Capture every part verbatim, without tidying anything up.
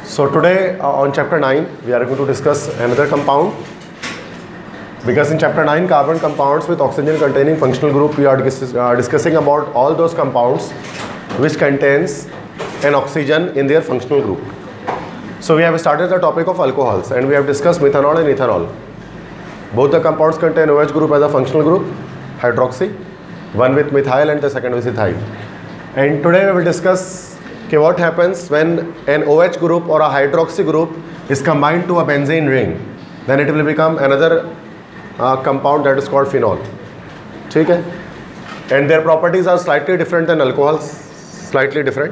So today uh, on chapter nine we are going to discuss another compound, because in chapter nine carbon compounds with oxygen containing functional group we are dis uh, discussing about all those compounds which contains an oxygen in their functional group. So we have started the topic of alcohols and we have discussed methanol and ethanol. Both the compounds contain OH group as a functional group, hydroxy, one with methyl and the second with ethyl. And today we will discuss okay, what happens when an OH group or a hydroxy group is combined to a benzene ring. Then it will become another uh, compound that is called phenol. ठीक है? And their properties are slightly different than alcohols, slightly different.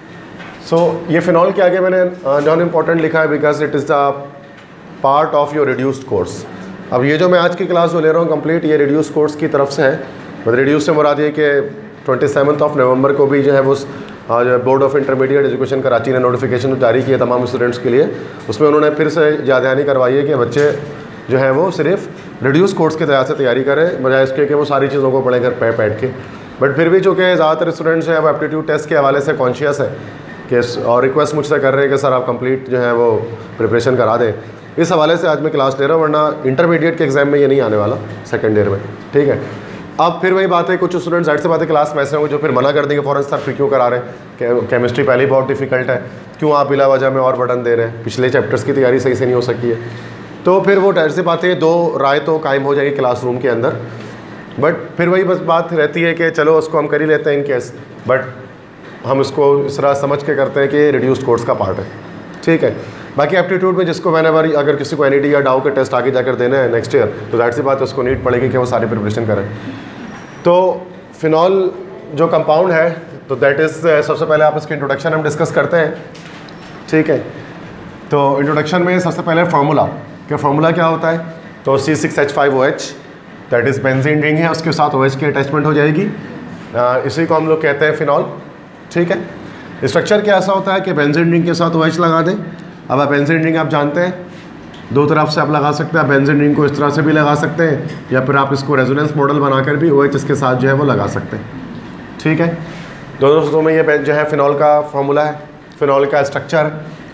So ये phenol के आगे मैंने non important लिखा है because it is the part of your reduced course. अब ये जो मैं आज की क्लास जो ले रहा हूँ कंप्लीट ये reduced course की तरफ से है. मतलब reduced से मुराद ये कि ट्वेंटी सेवन्थ ऑफ नवंबर को भी जो है वो board of intermediate education Karachi ने नोटिफिकेशन जारी किया तमाम स्टूडेंट्स के लिए. उसमें उन्होंने फिर से याद दहानी करवाई है कि बच्चे जो है वो सिर्फ रिड्यूस कोर्स के तहत से तैयारी करें बजाय इसके कि वो सारी चीज़ों को पढ़ें घर पे बैठ के. बट फिर भी चूँकि ज़्यादातर स्टूडेंट्स हैं वो एप्टीट्यूड टेस्ट के हवाले से कॉन्शियस है कि और रिक्वेस्ट मुझसे कर रहे हैं कि सर आप कंप्लीट जो है वो प्रिपरेशन करा दें. इस हवाले से आज मैं क्लास ले रहा हूँ, वरना इंटरमीडिएट के एग्ज़ाम में ये नहीं आने वाला सेकेंड ईयर में. ठीक है. अब फिर वही बात है, कुछ स्टूडेंट जाहिर से बात है क्लास में ऐसे होंगे जो फिर मना कर देंगे फ़ौरन सर फिर क्यों करा रहे हैं, केमिस्ट्री पहले ही बहुत डिफिकल्ट है, क्यों आप बिला वजह में और बटन दे रहे हैं, पिछले चैप्टर्स की तैयारी सही से नहीं हो सकी है. तो फिर वो जाहिर सी बात है दो राय तो कायम हो जाएगी क्लासरूम के अंदर. बट फिर वही बस बात रहती है कि चलो उसको हम कर ही लेते हैं इन केस, बट हम इसको इस तरह समझ के करते हैं कि रिड्यूस्ड कोर्स का पार्ट है. ठीक है. बाकी एप्टीट्यूड में जिसको मैंने बार अगर किसी को एन ई टी या डाउ के टेस्ट आगे जाकर देना है नेक्स्ट ईयर तो जाहिर सी बात है उसको नीड पड़ेगी कि वो सारी प्रिपरेशन करें. तो फिनॉल जो कंपाउंड है तो दैट इज़ सबसे पहले आप इसके इंट्रोडक्शन हम डिस्कस करते हैं. ठीक है. तो इंट्रोडक्शन में सबसे पहले फार्मूला कि फार्मूला क्या होता है. तो C six H five O H that is benzene ring है, उसके साथ ओ एच की अटैचमेंट हो जाएगी. आ, इसी को हम लोग कहते हैं फिनॉल. ठीक है. स्ट्रक्चर क्या ऐसा होता है कि बेंजीन रिंग के साथ ओ एच लगा दें. अब आप बेंजीन रिंग आप जानते हैं दो तरफ से आप लगा सकते हैं. आप बेंजीन रिंग को इस तरह से भी लगा सकते हैं या फिर आप इसको रेजोनेंस मॉडल बनाकर भी ओ एच इसके साथ जो है वो लगा सकते हैं. ठीक है. दोनों सूत्रों में ये जो है फिनॉल का फार्मूला है, फिनॉल का structure.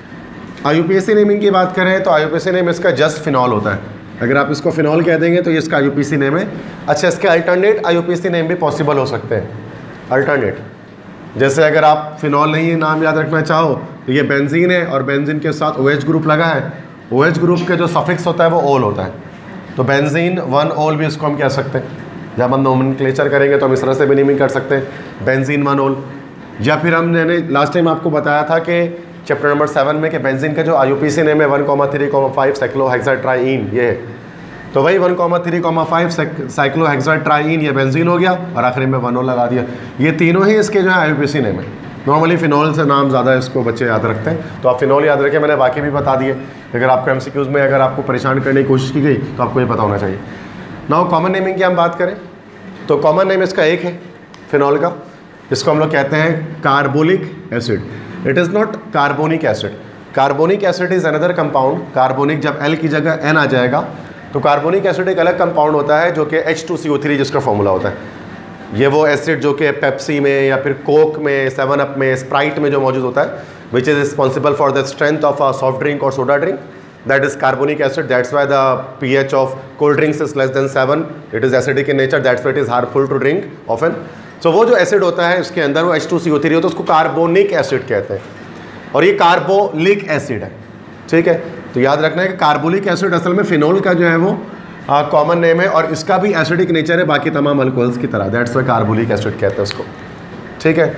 I U P S C naming की बात करें तो I U P S C name इसका जस्ट फिनॉल होता है. अगर आप इसको फिनॉल कह देंगे तो ये इसका I U P C name है. अच्छा, इसके alternate I U P C name भी पॉसिबल हो सकते हैं. अल्टरनेट जैसे अगर आप फिनॉल नहीं नाम याद रखना चाहो तो ये बेंजीन है और बेंजीन के साथ ओ एच ग्रुप लगा है. ओ एच ग्रुप के जो सफिक्स होता है वो ओल होता है. तो बेंजीन वन ओल भी इसको हम कह सकते हैं. जब हम नोमेनक्लेचर करेंगे तो हम इस तरह से भी नेमिंग कर सकते हैं बेंजीन वन ओल. या फिर हम मैंने लास्ट टाइम आपको बताया था कि चैप्टर नंबर सेवन में कि बेंजीन का जो I U P C name है one comma three comma five cyclohexatriene ये है. तो वही one comma three comma five cyclohexatriene ये बेंजीन हो गया और आखिरी में वन ओल लगा दिया. ये तीनों ही इसके जो है I U P C name है. नॉर्मली फिनॉल से नाम ज़्यादा इसको बच्चे याद रखते हैं. तो आप फिनॉल याद रखें, मैंने बाकी भी बता दिए. अगर आपको एम सी क्यूज़ में अगर आपको परेशान करने की कोशिश की गई तो आपको ये पता होना चाहिए. नाउ कॉमन नेमिंग की हम बात करें तो कॉमन नेम इसका एक है फिनॉल का, इसको हम लोग कहते हैं carbolic acid. It is not carbonic acid. Carbonic acid is another compound. Carbonic जब एल की जगह एन आ जाएगा तो कार्बोनिक एसिड एक अलग कंपाउंड होता है जो कि H two C O three जिसका फॉर्मूला होता है. ये वो एसिड जो कि पेप्सी में या फिर कोक में, सेवन अप में, स्प्राइट में जो मौजूद होता है which is responsible for the strength of a soft drink और soda drink, that is carbonic acid. That's why the P H of cold drinks is less than seven. It is acidic in nature, that's why it is harmful to drink often. So वो जो acid होता है उसके अंदर वो H two C O three होता है, उसको कार्बोनिक एसिड कहते हैं. और ये कार्बोलिक एसिड है. ठीक है. तो याद रखना है कि कार्बोलिक एसिड असल में फिनॉल का जो है वो कॉमन नेम है और इसका भी एसिडिक नेचर है बाकी तमाम अल्कोहल्स की तरह. दैट्स वाई कार्बोलिक एसिड कहते हैं उसको. ठीक है.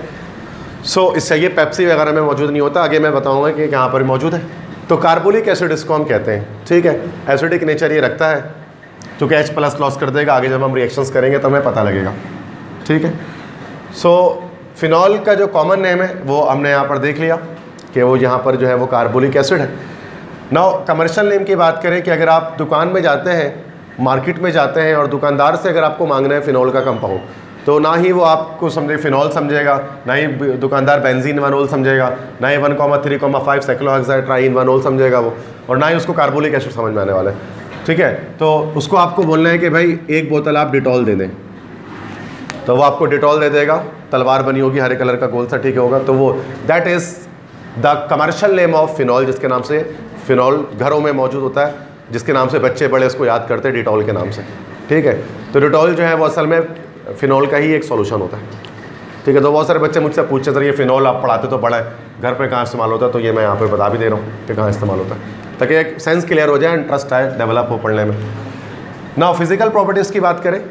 सो so, इससे ये पेप्सी वगैरह में मौजूद नहीं होता. आगे मैं बताऊंगा कि यहाँ पर मौजूद है. तो कार्बोलिक एसिड इसको हम कहते हैं. ठीक है. एसिडिक नेचर ये रखता है क्योंकि एच प्लस लॉस कर देगा. आगे जब हम रिएक्शंस करेंगे तो हमें पता लगेगा. ठीक है. सो so, फिनॉल का जो कॉमन नेम है वो हमने यहाँ पर देख लिया कि वो यहाँ पर जो है वो कार्बोलिक एसिड है. नाउ कमर्शियल नेम की बात करें कि अगर आप दुकान में जाते हैं, मार्केट में जाते हैं और दुकानदार से अगर आपको मांगना है फिनॉल का कंपाउंड तो ना ही वो आपको समझे फिनॉल समझेगा, ना ही दुकानदार बेंजीन वन ओल समझेगा, ना ही one comma three comma five cyclohexatriene वन ओल समझेगा वो, और ना ही उसको कार्बोलिक एसिड समझ में आने वाला है. ठीक है. तो उसको आपको बोलना है कि भाई एक बोतल आप डिटॉल दे दें तो वो आपको डिटॉल दे देगा. तलवार बनी होगी हरे कलर का गोल सा. ठीक होगा. तो वो that is the commercial name of phenol, जिसके नाम से फिनॉल घरों में मौजूद होता है, जिसके नाम से बच्चे बड़े उसको याद करते हैं डिटॉल के नाम से, ठीक है। तो डिटॉल जो है वो असल में फिनॉल का ही एक सॉल्यूशन होता है, ठीक है। तो बहुत सारे बच्चे मुझसे पूछते सर ये फिनॉल आप पढ़ाते तो बड़ा है, घर पे कहाँ इस्तेमाल होता है, तो ये मैं यहाँ पे बता भी दे रहा हूँ कि कहाँ इस्तेमाल होता है, ताकि एक सेंस क्लियर हो जाए, इंटरेस्ट आए, डेवलप हो पढ़ने में। ना फिजिकल प्रॉपर्टीज़ की बात करें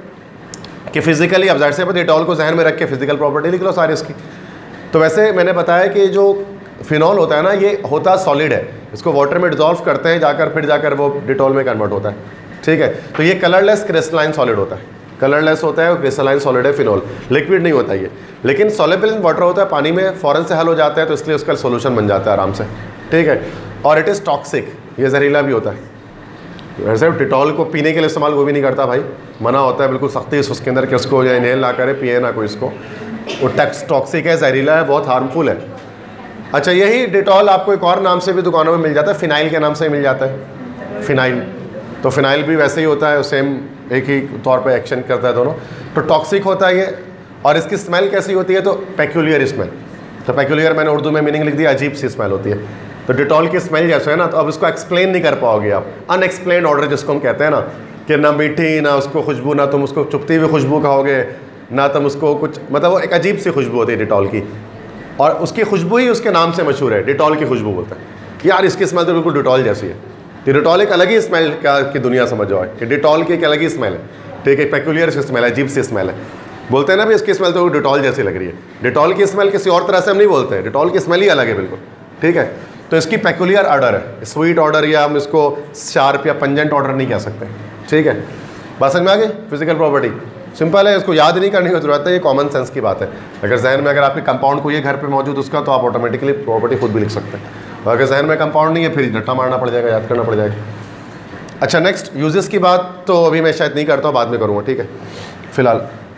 कि फिजिकली, अब जाहिर से डिटॉल को जहन में रख के फिजिकल प्रॉपर्टी लिख लो सारी इसकी। तो वैसे मैंने बताया कि जो फिनॉल होता है ना, ये होता सॉलिड है, इसको वाटर में डिजॉल्व करते हैं जाकर, फिर जाकर वो डिटॉल में कन्वर्ट होता है, ठीक है। तो ये कलरलेस क्रिस्टलाइन सॉलिड होता है, कलरलेस होता है और क्रिस्टलाइन सॉलिड है फिनॉल, लिक्विड नहीं होता ये, लेकिन सॉल्युबल इन वाटर होता है, पानी में फ़ौरन से हल हो जाता है, तो इसलिए उसका सोल्यूशन बन जाता है आराम से, ठीक है। और इट इज़ टॉक्सिक, ये जहरीला भी होता है। वैसे डिटॉल को पीने के लिए इस्तेमाल वो भी नहीं करता भाई, मना होता है बिल्कुल सख्ती से उसके अंदर कि उसको या इनहेल ना करे, पिए ना कोई इसको, वो टैक्स टॉक्सिक है, जहरीला है, बहुत हार्मफुल है। अच्छा, यही डिटॉल आपको एक और नाम से भी दुकानों में मिल जाता है, फिनाइल के नाम से मिल जाता है, फिनाइल। तो फिनाइल भी वैसे ही होता है, सेम एक ही तौर पे एक्शन करता है दोनों। तो टॉक्सिक होता है ये, और इसकी स्मेल कैसी होती है, तो पेक्यूलियर स्मेल। तो पेक्यूलियर मैंने उर्दू में मीनिंग लिख दिया, अजीब सी स्मेल होती है। तो डिटॉल की स्मेल जैसे है ना, तो अब इसको एक्सप्लेन नहीं कर पाओगे आप, अनएक्सप्लेन ऑर्डर जिसको हम कहते हैं ना, कि ना मीठी ना उसको खुशबू, ना तुम उसको चुपती हुई खुशबू खाओगे, ना तुम उसको कुछ, मतलब वो एक अजीब सी खुशबू होती है डिटॉल की, और उसकी खुशबू ही उसके नाम से मशहूर है, डिटॉल की खुशबू बोलते हैं। यार इसकी स्मेल तो बिल्कुल डिटॉल जैसी है। तो डिटॉल एक अलग ही स्मेल का की दुनिया समझ जाओ कि डिटॉल की एक अलग ही स्मेल है, ठीक है, पेक्यूलियर सी स्मेल है, अजीब सी स्मेल है। बोलते हैं ना भी इसकी स्मेल तो डिटॉल जैसी लग रही है, डिटॉल की स्मेल किसी और तरह से हम नहीं बोलते हैं, डिटॉल की स्मेल ही अलग है बिल्कुल, ठीक है। तो इसकी पेक्यूलियर ऑर्डर है, स्वीट ऑर्डर, या हम इसको शार्प या पंजेंट ऑर्डर नहीं कह सकते, ठीक है। बात समझ में आ गई? फिजिकल प्रॉपर्टी सिंपल है, इसको याद नहीं करने की जरूरत है, ये कॉमन सेंस की बात है। अगर जहन में अगर आपके कंपाउंड को ये घर पे मौजूद उसका, तो आप ऑटोमेटिकली प्रॉपर्टी खुद भी लिख सकते हैं। और अगर जहन में कंपाउंड नहीं है, फिर रट्टा मारना पड़ जाएगा, याद करना पड़ जाएगा। अच्छा, नेक्स्ट यूजेस की बात तो अभी मैं शायद नहीं करता हूँ, बाद में करूँगा, ठीक है। फिलहाल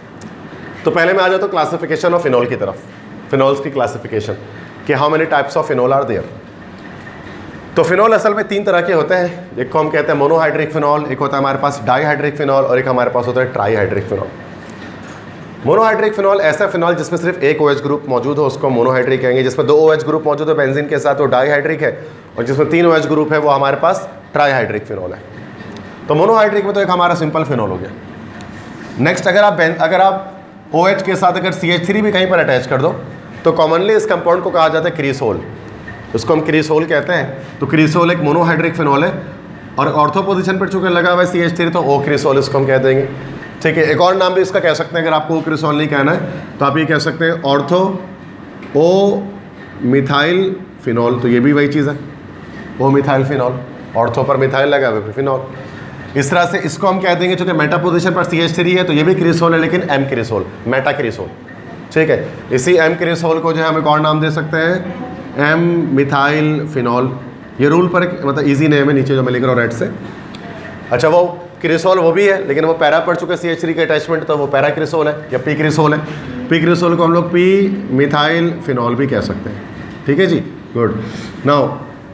तो पहले मैं आ जाता हूँ क्लासिफिकेशन ऑफ फिनॉल की तरफ, फिनॉल्स की क्लासिफिकेशन, कि how many types of phenol are there. तो फिनॉल असल में तीन तरह के होते हैं, एक को हम कहते हैं मोनोहाइड्रिक फिनॉल, एक होता है हमारे पास डाईहाइड्रिक फिनॉल, और एक हमारे पास होता है ट्राईहाइड्रिक फिनॉल। मोनोहाइड्रिक फिनॉल ऐसा फिनॉल जिसमें सिर्फ एक OH ग्रुप मौजूद हो, उसको मोनोहाइड्रिक कहेंगे। जिसमें दो OH ग्रुप मौजूद है बेंजीन के साथ, वो डाईहाइड्रिक है, और जिसमें तीन OH ग्रुप है वो हमारे पास ट्राईहाइड्रिक फिनॉल है। तो मोनोहाइड्रिक में तो एक हमारा सिंपल फिनॉल हो गया। नेक्स्ट, अगर आप अगर आप OH के साथ अगर सी एच थ्री भी कहीं पर अटैच कर दो, तो कॉमनली इस कंपाउंड को कहा जाता है क्रीसोल, उसको हम क्रीसोल कहते हैं। तो क्रीसोल एक मोनोहाइड्रिक फिनॉल है, और ऑर्थो पोजीशन पर चूंकि लगा हुआ है सी एच थ्री, तो ओ क्रीसोल इसको हम कह देंगे, ठीक है। एक और नाम भी इसका कह सकते हैं, अगर आपको ओ क्रीसोल नहीं कहना है तो आप ये कह सकते हैं ऑर्थो ओ मिथाइल फिनॉल, तो ये भी वही चीज़ है, ओ मिथाइल फिनॉल, ऑर्थो पर मिथाइल लगा हुआ है फिनॉल। इस तरह से इसको हम कह देंगे, चूँकि मेटा पोजीशन पर सी एच थ्री है, तो ये भी क्रीसोल है, लेकिन एम क्रीसोल, मेटा क्रीसोल, ठीक है। इसी एम क्रीसोल को जो है हम एक और नाम दे सकते हैं, एम मिथाइल फिनॉल। ये रूल पर एक मतलब इजी नेम है, नीचे जो मैं लिख रहा हूँ रेड से। अच्छा, वो क्रिसोल वो भी है, लेकिन वो पैरा पड़ चुके सी एच थ्री के अटैचमेंट, तो वो पैरा क्रिसोल है या पी क्रिसोल है। पी क्रिसोल को हम लोग पी मिथाइल फिनॉल भी कह सकते हैं, ठीक है जी, गुड। नाउ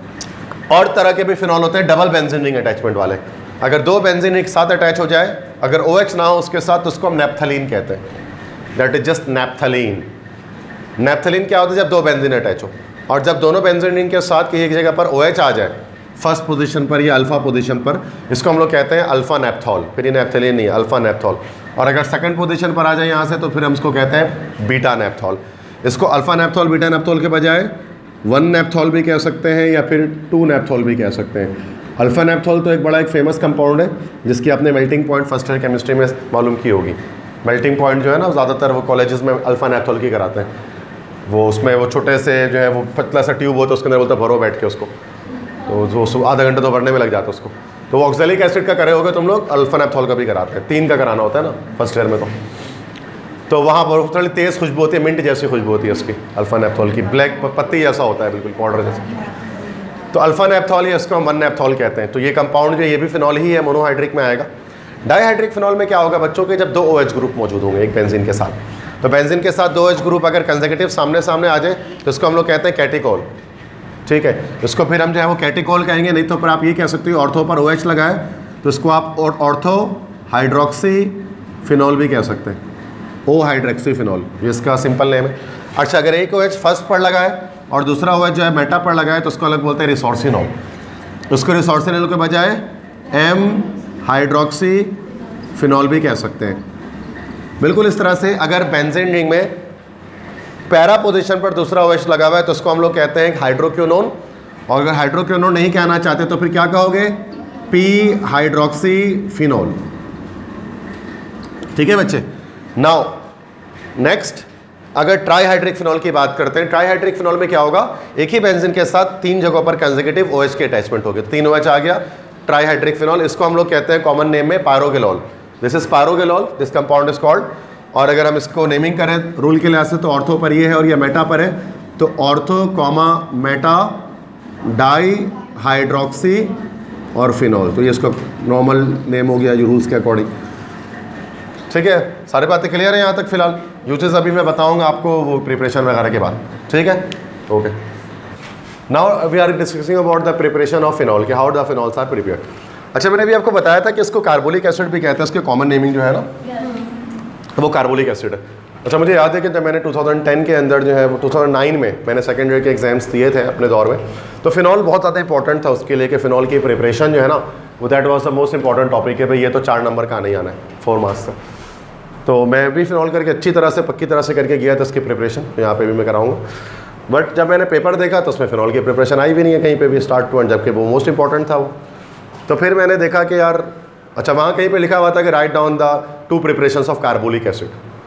और तरह के भी फिनॉल होते हैं डबल बेंजीन रिंग अटैचमेंट वाले। अगर दो बेंजीन एक साथ अटैच हो जाए, अगर ओ एच ना हो उसके साथ, तो उसको हम नेप्थलीन कहते हैं, that is just naphthalene. Naphthalene क्या होता है? जब दो बेंजीन अटैच हो, और जब दोनों बेंजीन रिंग के साथ किसी एक जगह पर ओ एच आ जाए, फर्स्ट पोजीशन पर या अल्फा पोजीशन पर, इसको हम लोग कहते हैं अल्फा नेप्थॉल। फिर ये नेप्थलीन नहीं है, अल्फा नेप्थॉल। और अगर सेकंड पोजीशन पर आ जाए यहाँ से, तो फिर हम इसको कहते हैं बीटा नेप्थॉल। इसको अल्फा नेप्थॉल बीटा नेप्थॉल के बजाय वन नेप्थॉल भी कह सकते हैं, या फिर टू नेप्थॉल भी कह सकते हैं। अल्फा नेप्थॉल तो एक बड़ा एक फेमस कंपाउंड है, जिसकी आपने melting point first year chemistry में मालूम की होगी। मेल्टिंग पॉइंट जो है ना, ज़्यादातर वो कॉलेजेस में अल्फा नेप्थॉल की कराते हैं। वो उसमें वो छोटे से जो है वो पतला सा ट्यूब होता है, उसके अंदर बोलता है भरो बैठ के उसको, तो वो आधा घंटे तो भरने में लग जाता है उसको। तो वो ऑक्सैलिक एसिड का करे होगे तुम लोग, अल्फा नेप्थॉल का भी कराते हैं, तीन का कराना होता है ना फर्स्ट ईयर में। तो तो वहाँ पर थोड़ी तेज़ खुशबू होती है, मिंट जैसी खुशबू होती है उसकी, अल्फा नेप्थॉल की, ब्लैक पत्ती जैसा होता है बिल्कुल, पाउडर जैसा। तो अल्फा नेप्थॉल या इसको हम वन नेप्थॉल कहते हैं। तो ये कंपाउंड जो ये भी फिनॉल ही है, मोनोहाइड्रिक में आएगा। डाईहाइड्रिक फिनॉल में क्या होगा बच्चों के, जब दो OH ग्रुप मौजूद होंगे एक बेंजीन के साथ, तो बेंजीन के साथ दो OH ग्रुप अगर कंसेक्यूटिव सामने सामने आ जाए, तो इसको हम लोग कहते हैं कैटिकोल, ठीक है। इसको फिर हम जो है वो कैटिकोल कहेंगे, नहीं तो पर आप ये कह सकते हो ऑर्थो पर OH लगा है, तो इसको आप ऑर्थो हाइड्रोक्सी फिनॉल भी कह सकते हैं, ओ हाइड्रोक्सी फिनॉल, ये इसका सिंपल नेम है। अच्छा, अगर एक OH फर्स्ट पर लगा है और दूसरा ओ एच जो है मेटा पर लगा है तो उसको अलग बोलते हैं रिसोर्सिनॉल। उसको रिसोर्सिनॉल के बजाय एम हाइड्रोक्सी फिनॉल भी कह सकते हैं। बिल्कुल इस तरह से अगर बेंजीन रिंग में पैरा पोजीशन पर दूसरा ओ एच लगा हुआ है तो उसको हम लोग कहते हैं हाइड्रोक्विनोन, और अगर हाइड्रोक्विनोन नहीं कहना चाहते तो फिर क्या कहोगे, पी हाइड्रोक्सी फिनॉल। ठीक है बच्चे। नाउ नेक्स्ट अगर ट्राईहाइड्रिक फिनॉल की बात करते हैं, ट्राईहाइड्रिक फिनॉल में क्या होगा, एक ही बेंजीन के साथ तीन जगहों पर कंसेक्यूटिव ओएच की अटैचमेंट होगी, तीन ओएच आ गया ट्राईहाइड्रिक फिनॉल। इसको हम लोग कहते हैं कॉमन नेम में pyrogallol. This is pyrogallol, this compound is called. और अगर हम इसको नेमिंग करें रूल के लिहाज से तो ऑर्थो पर ये है और ये मेटा पर है, तो ortho comma meta dihydroxy और फिनॉल, तो ये इसका नॉर्मल नेम हो गया रूल्स के अकॉर्डिंग। ठीक है, सारी बातें क्लियर है यहाँ तक फिलहाल। यूजेस अभी मैं बताऊंगा आपको वो प्रिपरेशन वगैरह के बाद। ठीक है, okay. Now we are discussing about the preparation of phenol, कि how the phenols are prepared. अच्छा, मैंने भी आपको बताया था कि इसको कार्बोलिक एसिड भी कहते हैं, इसके कॉमन नेमिंग जो है ना वो कार्बोलिक एसिड है। अच्छा, मुझे याद है कि जब मैंने टू थाउजेंड टेन के अंदर जो है वो टू थाउजेंड नाइन में मैंने सेकेंड ईयर के एग्जाम्स दिए थे अपने दौर में, तो फिनॉल बहुत ज़्यादा इंपॉर्टेंट था उसके लिए कि फिनॉल की प्रिपरेशन जो है ना वो that was the most important topic है भाई, ये तो चार नंबर का आना ही आना है फोर मार्क्स से। तो मैं भी फिनॉल करके अच्छी तरह से पक्की तरह से करके गया था इसकी प्रिपरेशन, यहाँ पे भी मैं कराऊंगा। बट जब मैंने पेपर देखा तो उसमें फिनॉल की प्रिपरेशन आई भी नहीं है कहीं पे भी स्टार्ट टू एंड, जबकि वो मोस्ट इंपॉर्टेंट था वो। तो फिर मैंने देखा कि यार अच्छा वहाँ कहीं पे लिखा हुआ था कि right down the two preparations of carbolic acid.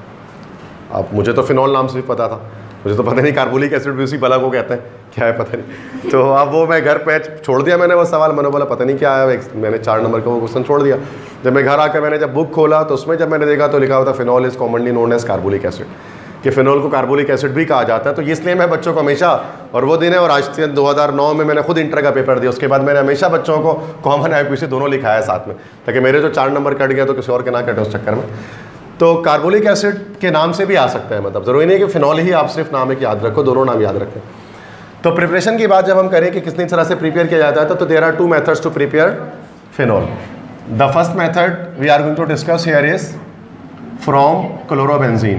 अब मुझे तो फिनॉल नाम से भी पता था, मुझे तो पता नहीं कार्बोलिक एसिड भी उसी बला को कहते हैं, क्या है पता नहीं। तो अब वो मैं घर पे छोड़ दिया मैंने वो सवाल, मैंने बोला पता नहीं क्या है, मैंने चार नंबर का वो क्वेश्चन छोड़ दिया। जब मैं घर आकर मैंने जब बुक खोला तो उसमें जब मैंने देखा तो लिखा हुआ था phenol is commonly known as carbolic acid, कि फिनॉल को कार्बोलिक एसिड भी कहा जाता है। तो इसलिए मैं बच्चों को हमेशा, और वो दिन है और आज से दो हज़ार नौ में मैंने खुद इंटर का पेपर दिया, उसके बाद मैंने हमेशा बच्चों को कॉमन आईपीसी दोनों लिखाया साथ में, ताकि मेरे जो चार नंबर कट गया तो किसी और के ना कटे उस चक्कर में। तो कार्बोलिक एसिड के नाम से भी आ सकता है, मतलब ज़रूरी नहीं कि फिनॉल ही आप सिर्फ नाम है कि याद रखो, दोनों नाम याद रखें। तो प्रिपरेशन की बात जब हम करें कि कितनी तरह से प्रिपेयर किया जाता है, तो there are two methods to prepare phenol. The first method we are going to discuss here is from chlorobenzene,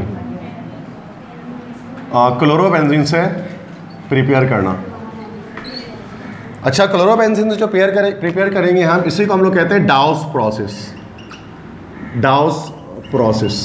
chlorobenzene से प्रिपेयर करना। अच्छा, क्लोरोबेंजीन से जो प्रिपेयर करें प्रिपेयर करेंगे हम, इसी को हम लोग कहते हैं डाउस प्रोसेस, डाउस प्रोसेस।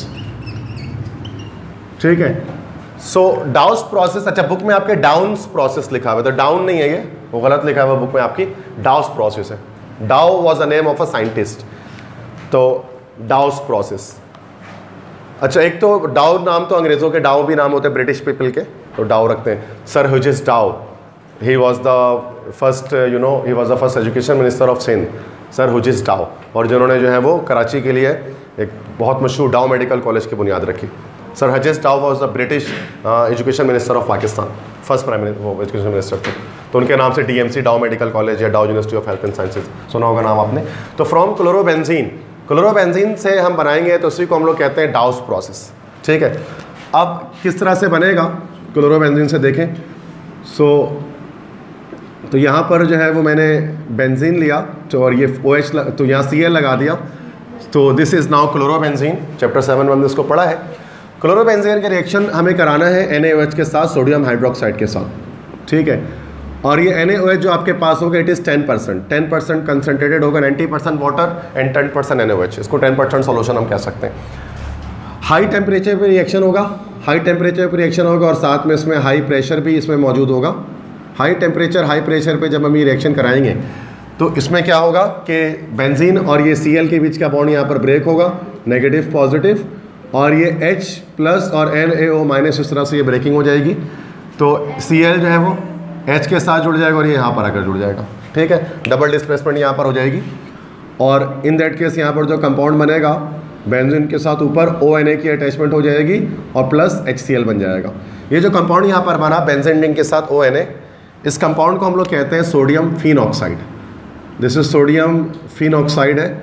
ठीक है, सो डाउस प्रोसेस। अच्छा, बुक में आपके डाउन्स प्रोसेस लिखा हुआ है, तो डाउन नहीं है ये, वो गलत लिखा हुआ बुक में आपकी, डाउस प्रोसेस है। Dow was the name of a scientist, तो डाउस प्रोसेस। अच्छा, एक तो डाउ नाम तो अंग्रेज़ों के डाउ भी नाम होते हैं ब्रिटिश पीपल के, तो डाउ रखते हैं। Sir Hughes Dow, he was the first you know he was the first education minister of Sindh, sir Hughes Dow, और जिन्होंने जो है वो कराची के लिए एक बहुत मशहूर डाउ मेडिकल कॉलेज की बुनियाद रखी। Sir Hughes Dow was the British education minister of Pakistan, first prime minister वो एजुकेशन मिनिस्टर थे, तो उनके नाम से डीएमसी डाउ मेडिकल कॉलेज या Dow university of health and sciences सुना होगा नाम आपने। तो फ्रॉम क्लोरोबेंजीन, क्लोरोबेंजीन से हम बनाएंगे तो उसी को हम लोग कहते हैं डाउस प्रोसेस। ठीक है, अब किस तरह से बनेगा क्लोरोबेंजीन से देखें। सो तो यहाँ पर जो है वो मैंने बेंजीन लिया, तो और ये ओ एच तो यहाँ सी एल लगा दिया, तो this is now chlorobenzene. Chapter seven one इसको पढ़ा है। क्लोरोबेंजीन का रिएक्शन हमें कराना है एन ए ओ एच के साथ, सोडियम हाइड्रोक्साइड के साथ। ठीक है, और ये एन ए ओ एच जो आपके पास होगा it is ten percent ten percent concentrated होगा, ninety percent water and ten percent N A O H, इसको टेन परसेंट सोल्यूशन हम कह सकते हैं। हाई टेम्परेचर पे रिएक्शन होगा, हाई टेम्परेचर पे रिएक्शन होगा और साथ में इसमें हाई प्रेशर भी इसमें मौजूद होगा। हाई टेम्परेचर हाई प्रेशर पे जब हम ये रिएक्शन कराएंगे तो इसमें क्या होगा कि बेंजीन और ये सी एल के बीच का बॉन्ड यहाँ पर ब्रेक होगा, नेगेटिव पॉजिटिव, और ये H प्लस और एन ए ओ माइनस, इस तरह से ये ब्रेकिंग हो जाएगी। तो सी एल जो है वो H के साथ जुड़ जाएगा और ये यहाँ पर आकर जुड़ जाएगा। ठीक है, डबल डिस्प्लेसमेंट यहाँ पर हो जाएगी, और इन दैट केस यहाँ पर जो कंपाउंड बनेगा बेंजीन के साथ ऊपर ओ एन ए की अटैचमेंट हो जाएगी और प्लस एच सी एल बन जाएगा। ये जो कंपाउंड यहाँ पर बना बेंजीन रिंग के साथ ओ एन ए, इस कंपाउंड को हम लोग कहते हैं sodium phenoxide. This is sodium phenoxide है,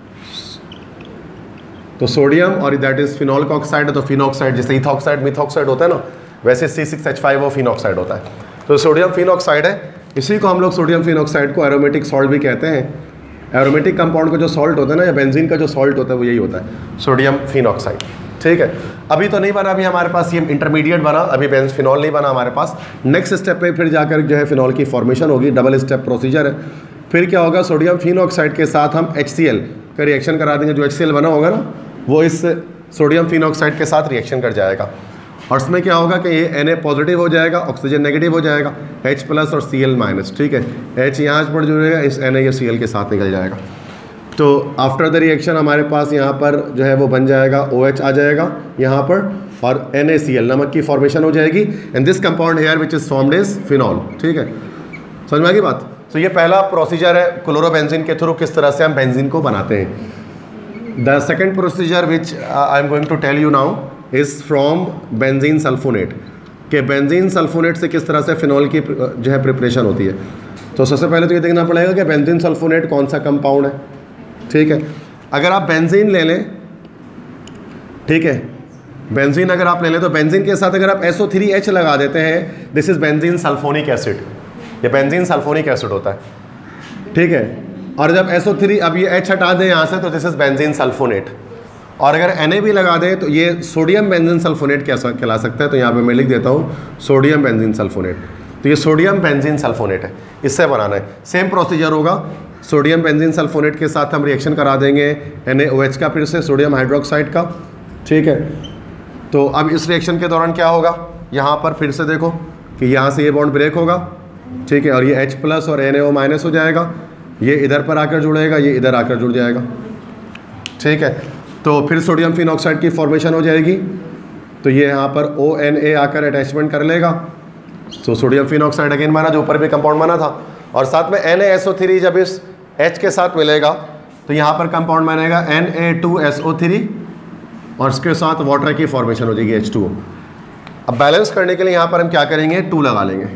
तो सोडियम और दैट इज फिनॉल का ऑक्साइड है, तो फिनॉक्साइड जैसे इथॉक्साइड मिथॉक्साइड होता है ना, वैसे सी सिक्स एच फाइव वो फिनॉक्साइड होता है, तो सोडियम फिनॉक्साइड है। इसी को हम लोग सोडियम फिनॉक्साइड को एरोमेटिक सॉल्ट भी कहते हैं। एरोमेटिक कंपाउंड का जो सॉल्ट होता है ना, या बेंजीन का जो सॉल्ट होता है वो यही होता है, सोडियम फिनॉक्साइड। ठीक है, अभी तो नहीं बना, अभी हमारे पास ये इंटरमीडिएट बना, अभी बेंज फिनॉल नहीं बना हमारे पास। नेक्स्ट स्टेप पे फिर जाकर जो है फिनॉल की फॉर्मेशन होगी, डबल स्टेप प्रोसीजर है। फिर क्या होगा, सोडियम फिनॉक्साइड के साथ हम एच सी एल का रिएक्शन करा देंगे। जो एच सी एल बना होगा ना, वो इस सोडियम फिनॉक्साइड के साथ रिएक्शन कर जाएगा, और इसमें क्या होगा कि ये Na पॉजिटिव हो जाएगा, ऑक्सीजन नेगेटिव हो जाएगा, H प्लस और Cl माइनस। ठीक है, H यहाँ पर जुड़ेगा, इस Na या Cl के साथ निकल जाएगा। तो आफ्टर द रिएक्शन हमारे पास यहाँ पर जो है वो बन जाएगा OH आ जाएगा यहाँ पर, और NaCl नमक की फॉर्मेशन हो जाएगी। And this compound here which is formed is phenol. ठीक है, समझ में आ गई बात। तो ये पहला प्रोसीजर है क्लोरोबेंजीन के थ्रू किस तरह से हम बेंजीन को बनाते हैं। The second procedure which I am going to tell you now is from benzene sulphonate, के बेंजीन सल्फोनेट से किस तरह से फिनॉल की जो है प्रिपरेशन होती है। तो सबसे पहले तो ये देखना पड़ेगा कि बेंजीन सल्फोनेट कौन सा कंपाउंड है। ठीक है, अगर आप बेंजीन ले लें, ठीक है, बेंजीन अगर आप ले लें तो बेंजीन के साथ अगर आप एस ओ थ्री एच लगा देते हैं, this is benzene sulphonic acid, ये बेंजीन सल्फोनिक एसिड होता है। ठीक है, और जब एस ओ थ्री अब ये एच हटा दें यहाँ से तो दिस इज बेंजीन सल्फोनेट, और अगर Na भी लगा दें तो ये सोडियम बेंजीन सल्फोनेट कैसा कहला सकता है। तो यहाँ पे मैं लिख देता हूँ सोडियम बेंजीन सल्फोनेट। तो ये सोडियम बेंजीन सल्फोनेट है, इससे बनाना है। सेम प्रोसीजर होगा, सोडियम बेंजीन सल्फोनेट के साथ हम रिएक्शन करा देंगे NaOH का, फिर से सोडियम हाइड्रोक्साइड का। ठीक है, तो अब इस रिएक्शन के दौरान क्या होगा, यहाँ पर फिर से देखो कि यहाँ से ये बॉन्ड ब्रेक होगा। ठीक है, और ये H प्लस और NaO माइनस हो जाएगा, ये इधर पर आकर जुड़ेगा, ये इधर आकर जुड़ जाएगा। ठीक है, तो फिर सोडियम फिनॉक्साइड की फॉर्मेशन हो जाएगी। तो ये यहाँ पर ONa आकर अटैचमेंट कर लेगा, तो सोडियम फिनॉक्साइड अगेन बना, जो ऊपर भी कंपाउंड बना था, और साथ में Na S O थ्री जब इस H के साथ मिलेगा तो यहाँ पर कंपाउंड बनेगा Na two S O three, और इसके साथ वाटर की फॉर्मेशन हो जाएगी H टू O। अब बैलेंस करने के लिए यहाँ पर हम क्या करेंगे, टू लगा लेंगे।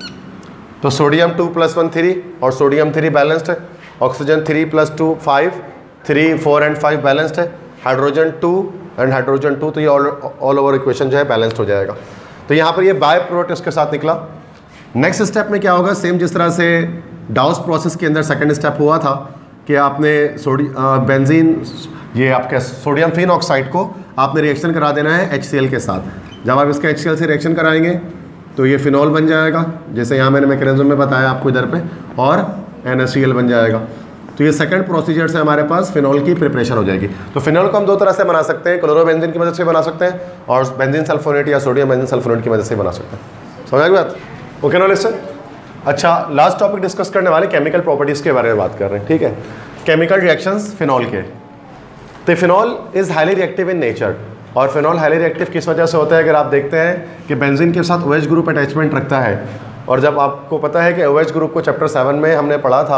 तो sodium two plus one three, और सोडियम थ्री बैलेंस्ड है, oxygen three plus two five, three four and five balanced है, hydrogen two and hydrogen two, तो ये ऑल ओवर इक्वेशन जो है बैलेंस्ड हो जाएगा। तो यहाँ पर ये बाय प्रोडक्ट इसके साथ निकला। नेक्स्ट स्टेप में क्या होगा, सेम जिस तरह से डाउस प्रोसेस के अंदर सेकंड स्टेप हुआ था कि आपने सोडी बेंजीन ये आपके सोडियम फिनॉक्साइड को आपने रिएक्शन करा देना है एच सी एल के साथ। जब आप इसका एच सी एल से रिएक्शन कराएंगे तो ये फिनॉल बन जाएगा, जैसे यहाँ मैंने मैकेनिज्म में बताया आपको इधर पे, और एन ए सी एल बन जाएगा। तो ये सेकंड प्रोसीजर से हमारे पास फिनॉल की प्रिपरेशन हो जाएगी। तो फिनॉल को हम दो तरह से बना सकते हैं, क्लोरोबेंजीन की मदद से बना सकते हैं, और बेंजीन सल्फोनेट या सोडियम बेंजीन सल्फोनेट की मदद से बना सकते हैं। समझ गई बात? Okay no listen. अच्छा, लास्ट टॉपिक डिस्कस करने वाले केमिकल प्रॉपर्टीज़ के बारे में बात कर रहे हैं। ठीक है, केमिकल रिएक्शंस फिनॉल के। तो phenol is highly reactive in nature, और फिनॉल हाईली रिएक्टिव किस वजह से होता है, अगर आप देखते हैं कि बेंजीन के साथ OH ग्रुप अटैचमेंट रखता है, और जब आपको पता है कि OH ग्रुप को चैप्टर सेवन में हमने पढ़ा था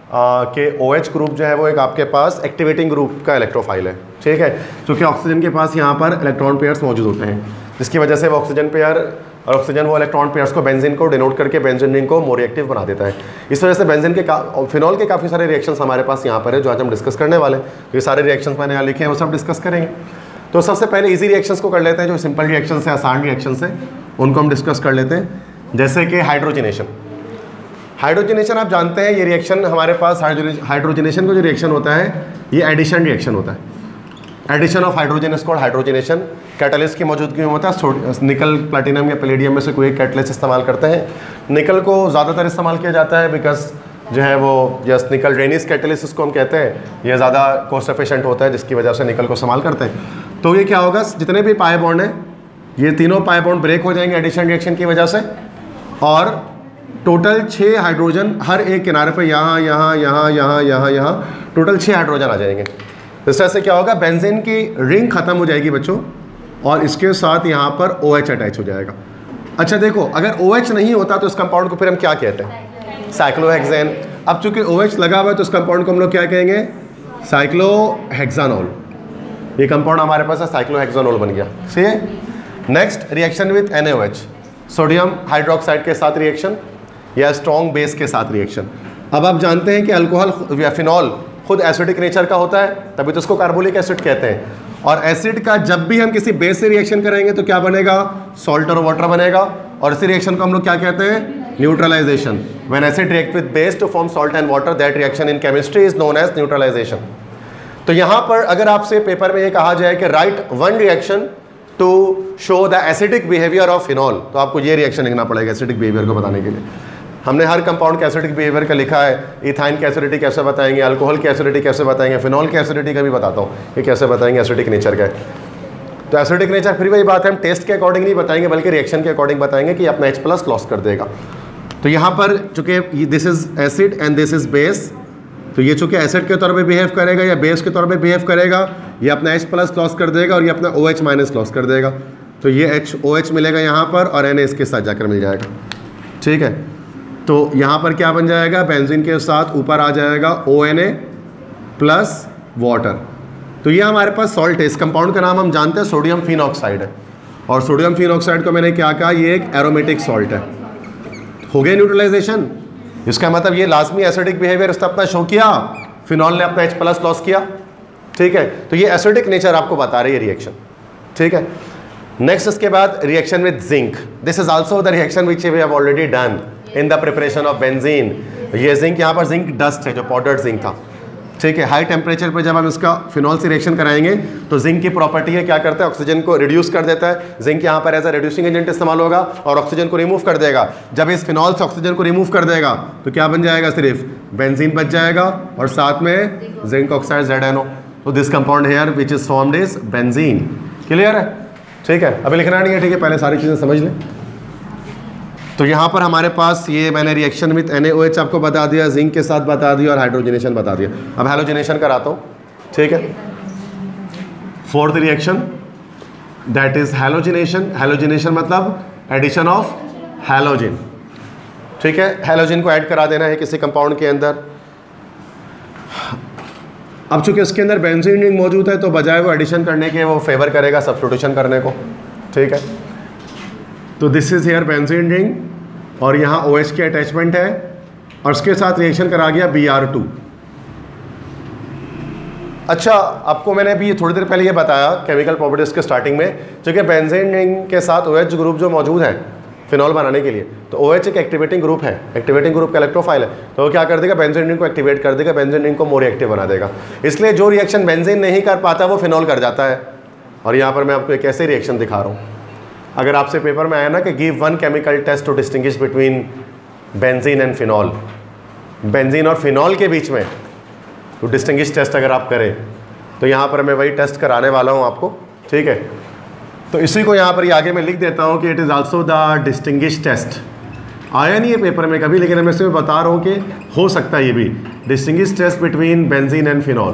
कि OH ग्रुप जो है वो एक आपके पास एक्टिवेटिंग ग्रुप का इलेक्ट्रोफाइल है। ठीक है, क्योंकि ऑक्सीजन के पास यहाँ पर इलेक्ट्रॉन पेयर्स मौजूद होते हैं, जिसकी वजह से वो ऑक्सीजन पेयर और ऑक्सीजन वो इलेक्ट्रॉन पेयर्स को बेंजीन को डिनोट करके बेंजीन को मोर रिएक्टिव बना देता है। इस वजह से बेंजीन के फिनॉल के काफ़ी सारे रिएक्शंस हमारे पास यहाँ पर है, जो आज हम डिस्कस करने वाले हैं। ये सारे रिएक्शंस मैंने यहाँ लिखे हैं, वो सब डिस्कस करेंगे। तो सबसे पहले इजी रिएक्शंस को कर लेते हैं, जो सिंपल रिएक्शंस है, आसान रिएक्शंस है, उनको हम डिस्कस कर लेते हैं। जैसे कि हाइड्रोजनेशन। हाइड्रोजनेशन आप जानते हैं, ये रिएक्शन हमारे पास हाइड्रोजनेशन का जो रिएक्शन होता है ये एडिशन रिएक्शन होता है। Addition of hydrogen is called hydrogenation. Catalyst की मौजूदगी में होता है, निकल, प्लैटिनम या पैलेडियम में से कोई एक कैटलिस्ट इस्तेमाल करते हैं। निकल को ज़्यादातर इस्तेमाल किया जाता है बिकॉज जो है वो यस निकल रेनिस कैटलिस्ट इसको हम कहते हैं, ये ज़्यादा कॉस्ट एफिशिएंट होता है, जिसकी वजह से निकल को इस्तेमाल करते हैं। तो ये क्या होगा, जितने भी पाई बॉन्ड हैं ये तीनों पाई बॉन्ड ब्रेक हो जाएंगे एडिशन रिएक्शन की वजह से, और टोटल छः हाइड्रोजन हर एक किनारे पर यहाँ यहाँ यहाँ यहाँ यहाँ यहाँ टोटल छः हाइड्रोजन आ जाएंगे। इस तरह से क्या होगा, बेंजीन की रिंग खत्म हो जाएगी बच्चों, और इसके साथ यहाँ पर OH अटैच हो जाएगा। अच्छा देखो, अगर OH नहीं होता तो इस कंपाउंड को फिर हम क्या कहते हैं, साइक्लोहेक्सेन। अब चूंकि OH लगा हुआ है तो इस कंपाउंड को हम लोग क्या कहेंगे, साइक्लोहेक्सानोल। ये कंपाउंड हमारे पास है, साइक्लोहेक्सानोल बन गया। सही है। Next reaction with NaOH, sodium hydroxide के साथ रिएक्शन या स्ट्रॉन्ग बेस के साथ रिएक्शन। अब आप जानते हैं कि अल्कोहल या फिनॉल खुद एसिडिक नेचर का होता है, तभी तो उसको कार्बोलिक एसिड कहते हैं। और एसिड का जब भी हम किसी बेस से रिएक्शन करेंगे तो क्या बनेगा, सॉल्ट और वाटर बनेगा, और इसी रिएक्शन को हम लोग क्या कहते हैं, neutralisation. When acid react with base to form salt and water, that reaction in chemistry is known as neutralisation. तो यहां पर अगर आपसे पेपर में ये कहा जाए कि write one reaction to show the acidic behaviour of phenol, तो आपको ये रिएक्शन लिखना पड़ेगा एसिडिक बिहेवियर को बताने के लिए। हमने हर कंपाउंड के एसिडिक बिहेवियर का लिखा है, इथाइन की एसिडिटी कैसे बताएंगे, अल्कोहल की एसिडिटी कैसे बताएंगे, फिनॉल की एसिडिटी का भी बताता हूँ कि कैसे बताएंगे एसिडिक नेचर का है। तो एसिडिक नेचर फिर वही बात है, हम टेस्ट के अकॉर्डिंग नहीं बताएंगे बल्कि रिएक्शन के अकॉर्डिंग बताएंगे कि अपना H प्लस लॉस कर देगा। तो यहाँ पर चूंकि this is acid and this is base, तो ये चूंकि एसिड के तौर पे बिहेव करेगा या बेस के तौर पे बिहेव करेगा, ये अपना H प्लस लॉस कर देगा और ये अपना OH माइनस लॉस कर देगा। तो ये H OH मिलेगा यहाँ पर और Na इसके साथ जाकर मिल जाएगा, ठीक है। तो यहाँ पर क्या बन जाएगा, बेंजीन के साथ ऊपर आ जाएगा O N A plus water. तो ये हमारे पास सॉल्ट है। इस कंपाउंड का नाम हम जानते हैं सोडियम फिनॉक्साइड है, और सोडियम फिनॉक्साइड को मैंने क्या कहा, ये एक एरोमेटिक सॉल्ट है। हो गया न्यूट्रलाइजेशन। इसका मतलब ये लाजमी एसिडिक बिहेवियर इसने अपना शो किया, फिनॉल ने अपना H प्लस लॉस किया, ठीक है। तो ये एसिडिक नेचर आपको बता रही है रिएक्शन, ठीक है। नेक्स्ट इसके बाद reaction with zinc. This is also the reaction which we have already done in the preparation of benzene. ये जिंक, यहाँ पर जिंक डस्ट है जो पाउडर्ड जिंक था, ठीक है। हाई टेम्परेचर पे जब हम इसका फिनॉल से रिएक्शन कराएंगे तो जिंक की प्रॉपर्टी है, क्या करता है, ऑक्सीजन को रिड्यूस कर देता है। जिंक यहाँ पर एज अ रिड्यूसिंग एजेंट इस्तेमाल होगा और ऑक्सीजन को रिमूव कर देगा। जब इस फिनॉल से ऑक्सीजन को रिमूव कर देगा तो क्या बन जाएगा, सिर्फ बेंजीन बच जाएगा और साथ में zinc oxide Z N O। तो this compound here which is formed is benzene. Clear है, ठीक है। अभी लिखना नहीं है, ठीक है, पहले सारी चीज़ें समझ लें। तो यहाँ पर हमारे पास ये मैंने reaction with N A O H आपको बता दिया, जिंक के साथ बता दिया और हाइड्रोजनेशन बता दिया। अब हैलोजनेशन कराता हूँ, ठीक है। Fourth reaction that is halogenation. Halogenation मतलब एडिशन ऑफ हैलोजन, ठीक है। हैलोजन को ऐड करा देना है किसी कंपाउंड के अंदर। अब चूंकि इसके अंदर बेंजीन रिंग मौजूद है तो बजाय वो एडिशन करने के वो फेवर करेगा सब्स्टिट्यूशन करने को, ठीक है। तो this is here benzene ring और यहाँ OH की अटैचमेंट है और उसके साथ रिएक्शन करा गया बी आर टू। अच्छा, आपको मैंने अभी थोड़ी देर पहले ये बताया केमिकल प्रॉपर्टीज के स्टार्टिंग में, क्योंकि बेंजीन रिंग के साथ OH ग्रुप जो मौजूद है फिनॉल बनाने के लिए, तो OH एक एक्टिवेटिंग ग्रुप है, एक्टिवेटिंग ग्रुप का इलेक्ट्रोफाइल है। तो वो क्या कर देगा, बेंजीन रिंग को एक्टिवेट कर देगा, बेंजीन रिंग को मोर एक्टिव बना देगा। इसलिए जो रिएक्शन बेंजीन नहीं कर पाता वो फिनॉल कर जाता है। और यहाँ पर मैं आपको एक ऐसे रिएक्शन दिखा रहा हूँ। अगर आपसे पेपर में आया ना कि give one chemical test to distinguish between benzene and phenol, benzene और फिनॉल के बीच में तो डिस्टिंग्विश टेस्ट अगर आप करें, तो यहाँ पर मैं वही टेस्ट कराने वाला हूँ आपको, ठीक है। तो इसी को यहाँ पर ये आगे मैं लिख देता हूँ कि it is also the distinguish test. आया नहीं है पेपर में कभी, लेकिन मैं इसमें बता रहा हूँ कि हो सकता है ये भी distinguish test between benzene and phenol,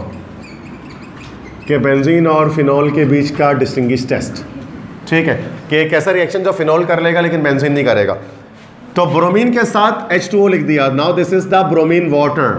कि बेंजीन और फिनॉल के बीच का डिस्टिंग्विश टेस्ट, ठीक है, कि एक ऐसा रिएक्शन जो फिनॉल कर लेगा लेकिन बेंजीन नहीं करेगा। तो ब्रोमीन के साथ H टू O लिख दिया, now this is the bromine water.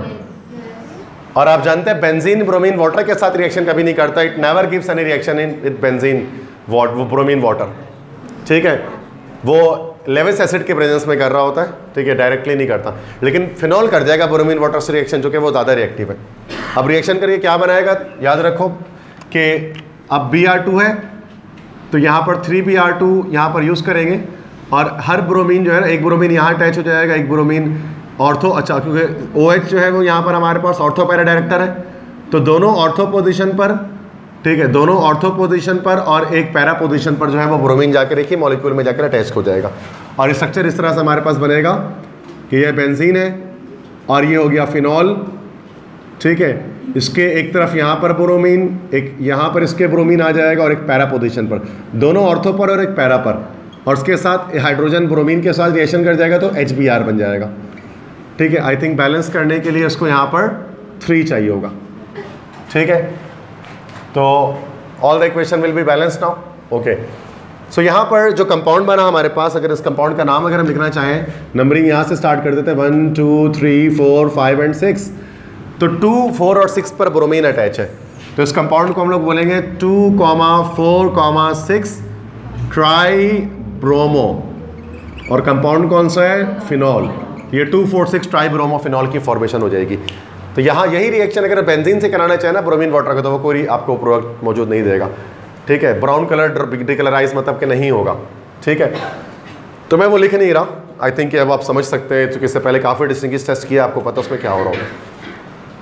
और आप जानते हैं बेंजीन ब्रोमीन वाटर के साथ रिएक्शन कभी नहीं करता, it never gives any reaction in with benzene what वो ब्रोमीन वाटर, ठीक है। वो लेविस एसिड के प्रेजेंस में कर रहा होता है, ठीक है, डायरेक्टली नहीं करता। लेकिन फिनॉल कर जाएगा ब्रोमीन वाटर से रिएक्शन, जो कि वो ज़्यादा रिएक्टिव है। अब रिएक्शन करके क्या बनाएगा, याद रखो कि अब बी आर टू है तो यहाँ पर थ्री बी आर टू यहाँ पर यूज़ करेंगे और हर ब्रोमीन जो है ना, एक ब्रोमीन यहाँ अटैच हो जाएगा, एक ब्रोमीन ऑर्थो, अच्छा क्योंकि OH जो है वो यहाँ पर हमारे पास ऑर्थो पैरा डायरेक्टर है, तो दोनों ऑर्थो पोजीशन पर, ठीक है, दोनों ऑर्थो पोजीशन पर और एक पैरा पोजीशन पर जो है वो ब्रोमीन जाकर एक ही मॉलिक्यूल में जाकर अटैच हो जाएगा। और स्ट्रक्चर इस तरह से हमारे पास बनेगा कि यह बेंजीन है और ये हो गया फिनॉल, ठीक है। इसके एक तरफ यहाँ पर ब्रोमीन, एक यहाँ पर इसके ब्रोमीन आ जाएगा और एक पैरा पोजीशन पर, दोनों ऑर्थो पर और एक पैरा पर, और उसके साथ हाइड्रोजन ब्रोमीन के साथ रिएक्शन कर जाएगा तो एच बी आर बन जाएगा, ठीक है। आई थिंक बैलेंस करने के लिए इसको यहाँ पर थ्री चाहिए होगा, ठीक है। तो all the equation will be balance now, okay. So यहाँ पर जो कंपाउंड बना हमारे पास, अगर इस कंपाउंड का नाम अगर हम लिखना चाहें, नंबरिंग यहाँ से स्टार्ट कर देते हैं, one two three four five and six. तो टू फोर और सिक्स पर ब्रोमीन अटैच है, तो इस कंपाउंड को हम लोग बोलेंगे two comma four comma six tribromo. और कंपाउंड कौन सा है, फिनॉल। ये two four six tribromo phenol की फॉर्मेशन हो जाएगी। तो यहाँ यही रिएक्शन अगर बेंजीन से कराना चाहे ना ब्रोमीन वाटर का, तो वो कोई आपको प्रोडक्ट मौजूद नहीं देगा, ठीक है। ब्राउन कलर डिकलराइज मतलब कि नहीं होगा, ठीक है। तो मैं वो लिख नहीं रहा, आई थिंक अब आप समझ सकते हैं, क्योंकि इससे पहले काफ़ी डिस्टिंग्विश टेस्ट किया, आपको पता उसमें क्या हो रहा होगा।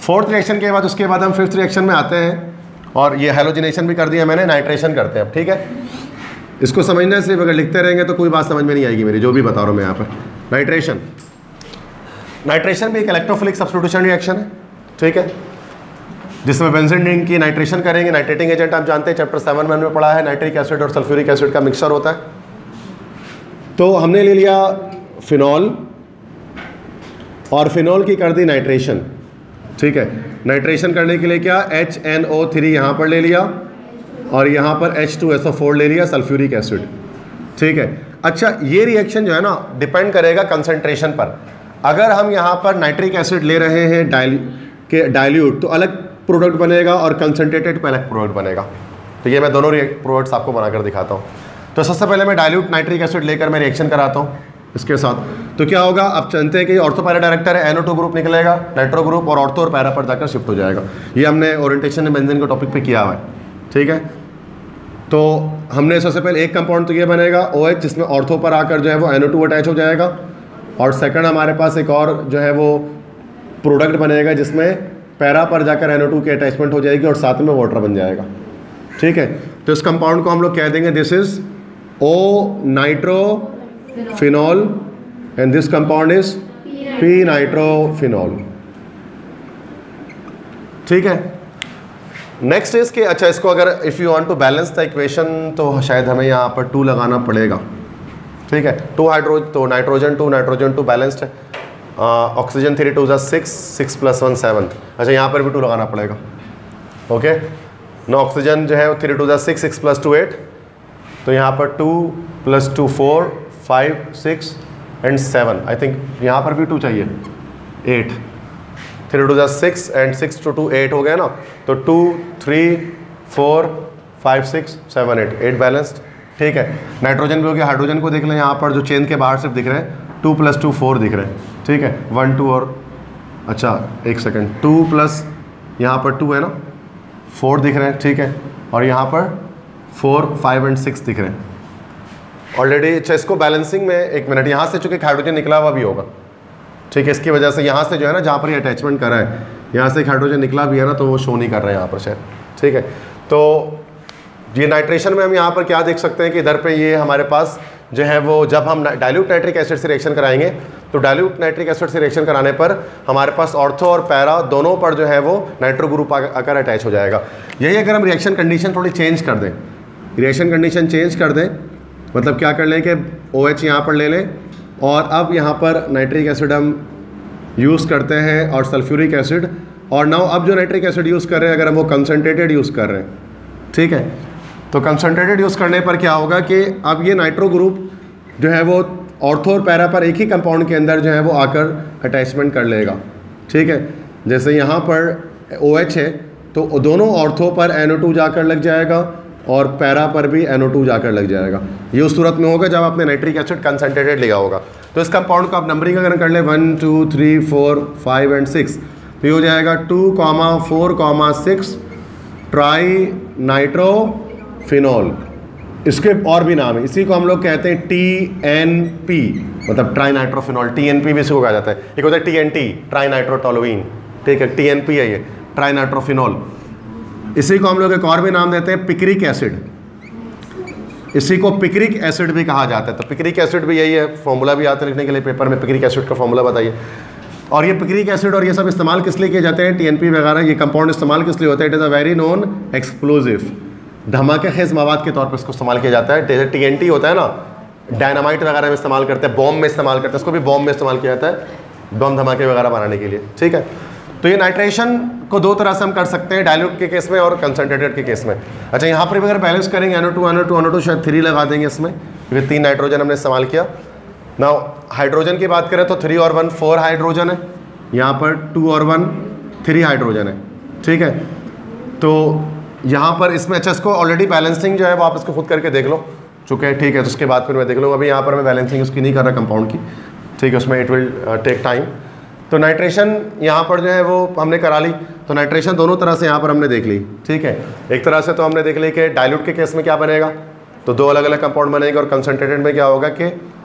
फोर्थ रिएक्शन के बाद उसके बाद हम फिफ्थ रिएक्शन में आते हैं और ये हेलोजिनेशन भी कर दिया मैंने, नाइट्रेशन करते हैं अब, ठीक है। इसको समझना सिर्फ अगर लिखते रहेंगे तो कोई बात समझ में नहीं आएगी मेरी, जो भी बता रहा हूँ मैं यहाँ पर। नाइट्रेशन नाइट्रेशन भी एक इलेक्ट्रोफिलिक सब्स्टिट्यूशन रिएक्शन है, ठीक है, जिसमें बेंजीन रिंग की नाइट्रेशन करेंगे। नाइट्रेटिंग एजेंट आप जानते हैं, चैप्टर सेवन में हमने पढ़ा है, नाइट्रिक एसिड और सल्फ्यूरिक एसिड का मिक्सचर होता है। तो हमने ले लिया फिनॉल और फिनॉल की कर दी नाइट्रेशन, ठीक है। नाइट्रेशन करने के लिए क्या, एच एन ओ थ्री यहाँ पर ले लिया और यहाँ पर H two S O four ले लिया, सल्फ्यूरिक एसिड, ठीक है। अच्छा, ये रिएक्शन जो है ना डिपेंड करेगा कंसंट्रेशन पर। अगर हम यहाँ पर नाइट्रिक एसिड ले रहे हैं डाइल के डाइल्यूट तो अलग प्रोडक्ट बनेगा और कंसनट्रेटेड पे अलग प्रोडक्ट बनेगा। तो ये मैं दोनों प्रोडक्ट्स आपको बनाकर दिखाता हूँ। तो सबसे पहले मैं डाइल्यूट नाइट्रिक एसिड लेकर मैं रिएक्शन कराता हूँ इसके साथ। तो क्या होगा, आप जानते हैं कि ऑर्थो पैरा डायरेक्टर है, एन ओ टू ग्रुप निकलेगा, नाइट्रो ग्रुप, और ऑर्थो और पैरा पर जाकर शिफ्ट हो जाएगा। ये हमने ओरिएंटेशन बेंजीन के टॉपिक पे किया हुआ है, ठीक है। तो हमने सबसे पहले एक कंपाउंड तो ये बनेगा ओ एच, जिसमें ऑर्थो पर आकर जो है वो एन ओ टू अटैच हो जाएगा, और सेकंड हमारे पास एक और जो है वो प्रोडक्ट बनेगा जिसमें पैरा पर जाकर एन ओ टू की अटैचमेंट हो जाएगी और साथ में वाटर बन जाएगा, ठीक है। तो इस कंपाउंड को हम लोग कह देंगे this is O nitrophenol and this compound is P nitrophenol, ठीक है। नेक्स्ट इज कि अच्छा, इसको अगर if you want to balance the equation तो शायद हमें यहाँ पर टू लगाना पड़ेगा, ठीक है। टू हाइड्रो तो nitrogen two nitrogen two balanced है, ऑक्सीजन थ्री टू ज़ा six, six plus one seven. अच्छा, यहाँ पर भी टू लगाना पड़ेगा, ओके। नो ऑक्सीजन जो है वो थ्री टू ज़ा six, six plus two eight, तो यहाँ पर two plus two four, five, six and seven. I think यहाँ पर भी टू चाहिए, एट। थ्री टू ज़ा six and six two two eight हो गया ना, तो two, three, four, five, six, seven, eight, eight balanced, ठीक है। नाइट्रोजन भी हो गया। हाइड्रोजन को देख लें, यहाँ पर जो चेन के बाहर सिर्फ दिख रहे हैं, टू प्लस टू फोर दिख रहे हैं, ठीक है। वन टू और अच्छा एक सेकंड, टू प्लस यहाँ पर टू है ना, फोर दिख रहे हैं, ठीक है। और यहाँ पर फोर, फाइव एंड सिक्स दिख रहे हैं ऑलरेडी। अच्छा, इसको बैलेंसिंग में एक मिनट, यहाँ से चूँकि हाइड्रोजन निकला हुआ भी होगा, ठीक है। इसकी वजह से यहाँ से जो है ना, जहाँ पर ये अटैचमेंट कर रहा है, यहाँ से एक हाइड्रोजन निकला भी है ना, तो वो शो नहीं कर रहे हैं यहाँ पर शायद, ठीक है। तो ये नाइट्रेशन में हम यहाँ पर क्या देख सकते हैं कि इधर पे ये हमारे पास जो है वो, जब हम डाइल्यूट नाइट्रिक एसिड से रिएक्शन कराएंगे तो डाइल्यूट नाइट्रिक एसिड से रिएक्शन कराने पर हमारे पास ऑर्थो और पैरा दोनों पर जो है वो नाइट्रो ग्रुप आकर अटैच हो जाएगा। यही अगर हम रिएक्शन कंडीशन थोड़ी चेंज कर दें, रिएक्शन कंडीशन चेंज कर दें, मतलब क्या कर लें कि ओ एच यहाँ पर ले लें और अब यहाँ पर नाइट्रिक एसिड हम यूज़ करते हैं और सल्फ्यूरिक एसिड, और नाउ अब जो नाइट्रिक एसिड यूज़ कर रहे हैं अगर हम वो कंसनट्रेटेड यूज़ कर रहे हैं, ठीक है। तो कंसनट्रेटेड यूज़ करने पर क्या होगा कि अब ये नाइट्रो ग्रुप जो है वो ऑर्थो और पैरा पर एक ही कंपाउंड के अंदर जो है वो आकर अटैचमेंट कर लेगा, ठीक है। जैसे यहाँ पर ओ एच है तो दोनों ऑर्थो पर एन ओ टू जाकर लग जाएगा और पैरा पर भी एन ओ टू जाकर लग जाएगा। ये उस सूरत में होगा जब आपने नाइट्रिक एसिड कंसनट्रेटेड लिया होगा। तो इस कंपाउंड को आप नंबरिंग अगर कर ले one two three four five and six, तो ये हो जाएगा two comma four comma six trinitrophenol. इसके और भी नाम है, इसी को हम लोग कहते हैं टी एन पी, मतलब trinitrophenol. T N P भी इसको कहा जाता है। एक होता है T N T, trinitrotoluene, ठीक है। टी एन पी है ये, ट्राई नाइट्रोफिनॉल। इसी को हम लोग एक और भी नाम देते हैं पिक्रिक एसिड, इसी को पिक्रिक एसिड भी कहा जाता है। तो पिक्रिक एसिड भी यही है, फॉर्मूला भी आता है लिखने के लिए पेपर में, पिक्रिक एसिड का फॉर्मूला बताइए। और ये पिक्रिक एसिड और ये सब इस्तेमाल किस लिए किए जाते हैं, टीएनपी वगैरह ये कंपाउंड इस्तेमाल किस लिए होता है, it is a very known explosive, धमाके खेज मवाद के तौर पर इसको इस्तेमाल किया जाता है। जैसे टीएनटी होता है ना, डायनामाइट वगैरह में इस्तेमाल करते हैं, बॉम्ब में इस्तेमाल करते हैं, इसको भी बॉम्ब में इस्तेमाल किया जाता है, बम धमाके वगैरह बनाने के लिए, ठीक है। तो ये नाइट्रेशन को दो तरह से हम कर सकते हैं, डाइल्यूट के केस में और कंसनट्रेटेड के केस में। अच्छा, यहाँ पर भी अगर बैलेंस करेंगे N O two N O two N O two शायद थ्री लगा देंगे इसमें, क्योंकि तीन नाइट्रोजन हमने इस्तेमाल किया। ना हाइड्रोजन की बात करें तो थ्री और वन फोर हाइड्रोजन है, यहाँ पर टू और वन थ्री हाइड्रोजन है, ठीक है। तो यहाँ पर इसमें अच्छा, इसको ऑलरेडी बैलेंसिंग जो है वो आप इसको खुद करके देख लो, चुके हैं, ठीक है। तो उसके बाद फिर मैं देख लूँगा। अभी यहाँ पर मैं बैलेंसिंग उसकी नहीं कर रहा कंपाउंड की, ठीक है, उसमें इट विल टेक टाइम। तो नाइट्रेशन यहाँ पर जो है वो हमने करा ली। तो नाइट्रेशन दोनों तरह से यहाँ पर हमने देख ली, ठीक है। एक तरह से तो हमने देख ली कि डाइल्यूट के केस में क्या बनेगा, तो दो अलग अलग कंपाउंड बनेंगे, और कंसनट्रेटेड में क्या होगा कि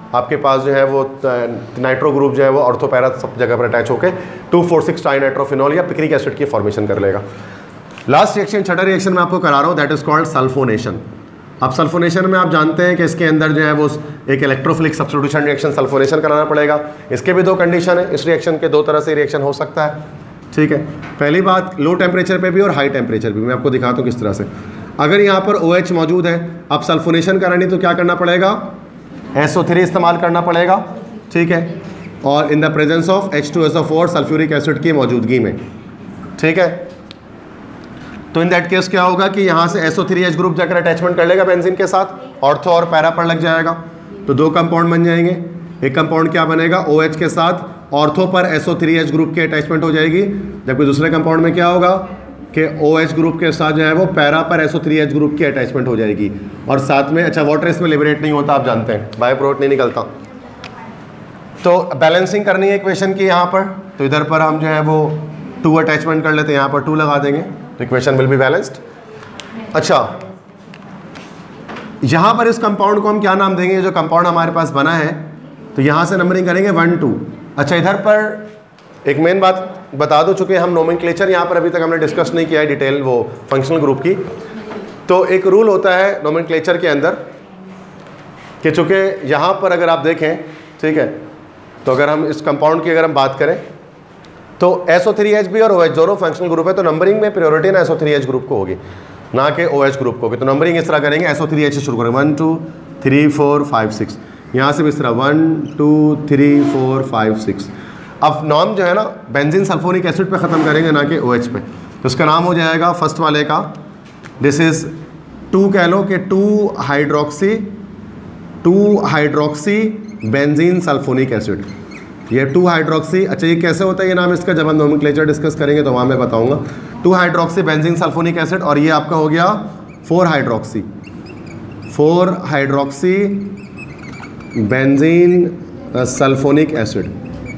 आपके पास जो है वो नाइट्रो ग्रुप जो है वो ऑर्थो पैरा सब जगह पर अटैच होकर टू फोर सिक्स ट्राइनाइट्रोफिनॉल या पिक्रिक एसिड की फॉर्मेशन कर लेगा। लास्ट रिएक्शन, छठा रिएक्शन मैं आपको करा रहा हूँ, दैट इज कॉल्ड सल्फोनेशन। अब सल्फोनेशन में आप जानते हैं कि इसके अंदर जो है वो एक इलेक्ट्रोफिलिक सब्स्टिट्यूशन रिएक्शन सल्फोनेशन कराना पड़ेगा। इसके भी दो कंडीशन है, इस रिएक्शन के दो तरह से रिएक्शन हो सकता है, ठीक है। पहली बात, लो टेम्परेचर पे भी और हाई टेम्परेचर भी। मैं आपको दिखाता हूँ किस तरह से। अगर यहाँ पर ओ एच मौजूद है, अब सल्फोनेशन करानी तो क्या करना पड़ेगा, एस ओ थ्री इस्तेमाल करना पड़ेगा, ठीक है, और in the presence of H two S O four sulphuric acid की मौजूदगी में, ठीक है। तो इन दैट केस क्या होगा कि यहाँ से S O three H group जाकर अटैचमेंट कर लेगा बेंजीन के साथ, ऑर्थो और पैरा पर लग जाएगा, तो दो कंपाउंड बन जाएंगे। एक कंपाउंड क्या बनेगा, ओ एच के साथ ऑर्थो पर S O three H group की अटैचमेंट हो जाएगी, जबकि दूसरे कंपाउंड में क्या होगा कि ओ एच ग्रुप के साथ जो है वो पैरा पर S O three H group की अटैचमेंट हो जाएगी। और साथ में, अच्छा, वाटर इसमें लिबरेट नहीं होता, आप जानते हैं, बायो प्रोडक्ट नहीं निकलता। तो बैलेंसिंग करनी है इक्वेशन की यहाँ पर, तो इधर पर हम जो है वो टू अटैचमेंट कर लेते हैं, यहाँ पर टू लगा देंगे, तो इक्वेशन विल बी बैलेंस्ड। अच्छा, यहाँ पर इस कंपाउंड को हम क्या नाम देंगे, जो कंपाउंड हमारे पास बना है, तो यहाँ से नंबरिंग करेंगे वन टू। अच्छा, इधर पर एक मेन बात बता दो, चूँकि हम नोमेनक्लेचर यहाँ पर अभी तक हमने डिस्कस नहीं किया है डिटेल वो फंक्शनल ग्रुप की, तो एक रूल होता है नोमेनक्लेचर के अंदर कि चूँकि यहाँ पर अगर आप देखें, ठीक है, तो अगर हम इस कंपाउंड की अगर हम बात करें तो एस ओ थ्री एच भी और ओ एच दोनों फंक्शनल ग्रुप है, तो नंबरिंग में प्रायोरिटी ना S O three H group को होगी, ना कि ओ एच ग्रुप को होगी। तो नंबरिंग इस तरह करेंगे, एस ओ थ्री एच से शुरू करेंगे, one two three four five six, यहाँ से भी इस तरह one two three four five six. अब नाम जो है ना बेंजीन सल्फोनिक एसिड पे ख़त्म करेंगे, ना कि ओ एच पे, तो इसका नाम हो जाएगा फर्स्ट वाले का, दिस इज़ टू कह लो कि two hydroxy two hydroxy benzene sulphonic acid, ये टू हाइड्रोक्सी। अच्छा, ये कैसे होता है ये नाम इसका, जब हम नोमेनक्लेचर डिस्कस करेंगे तो वहाँ मैं बताऊँगा। Two hydroxy benzene sulphonic acid, और ये आपका हो गया four hydroxy four hydroxy benzene sulphonic acid,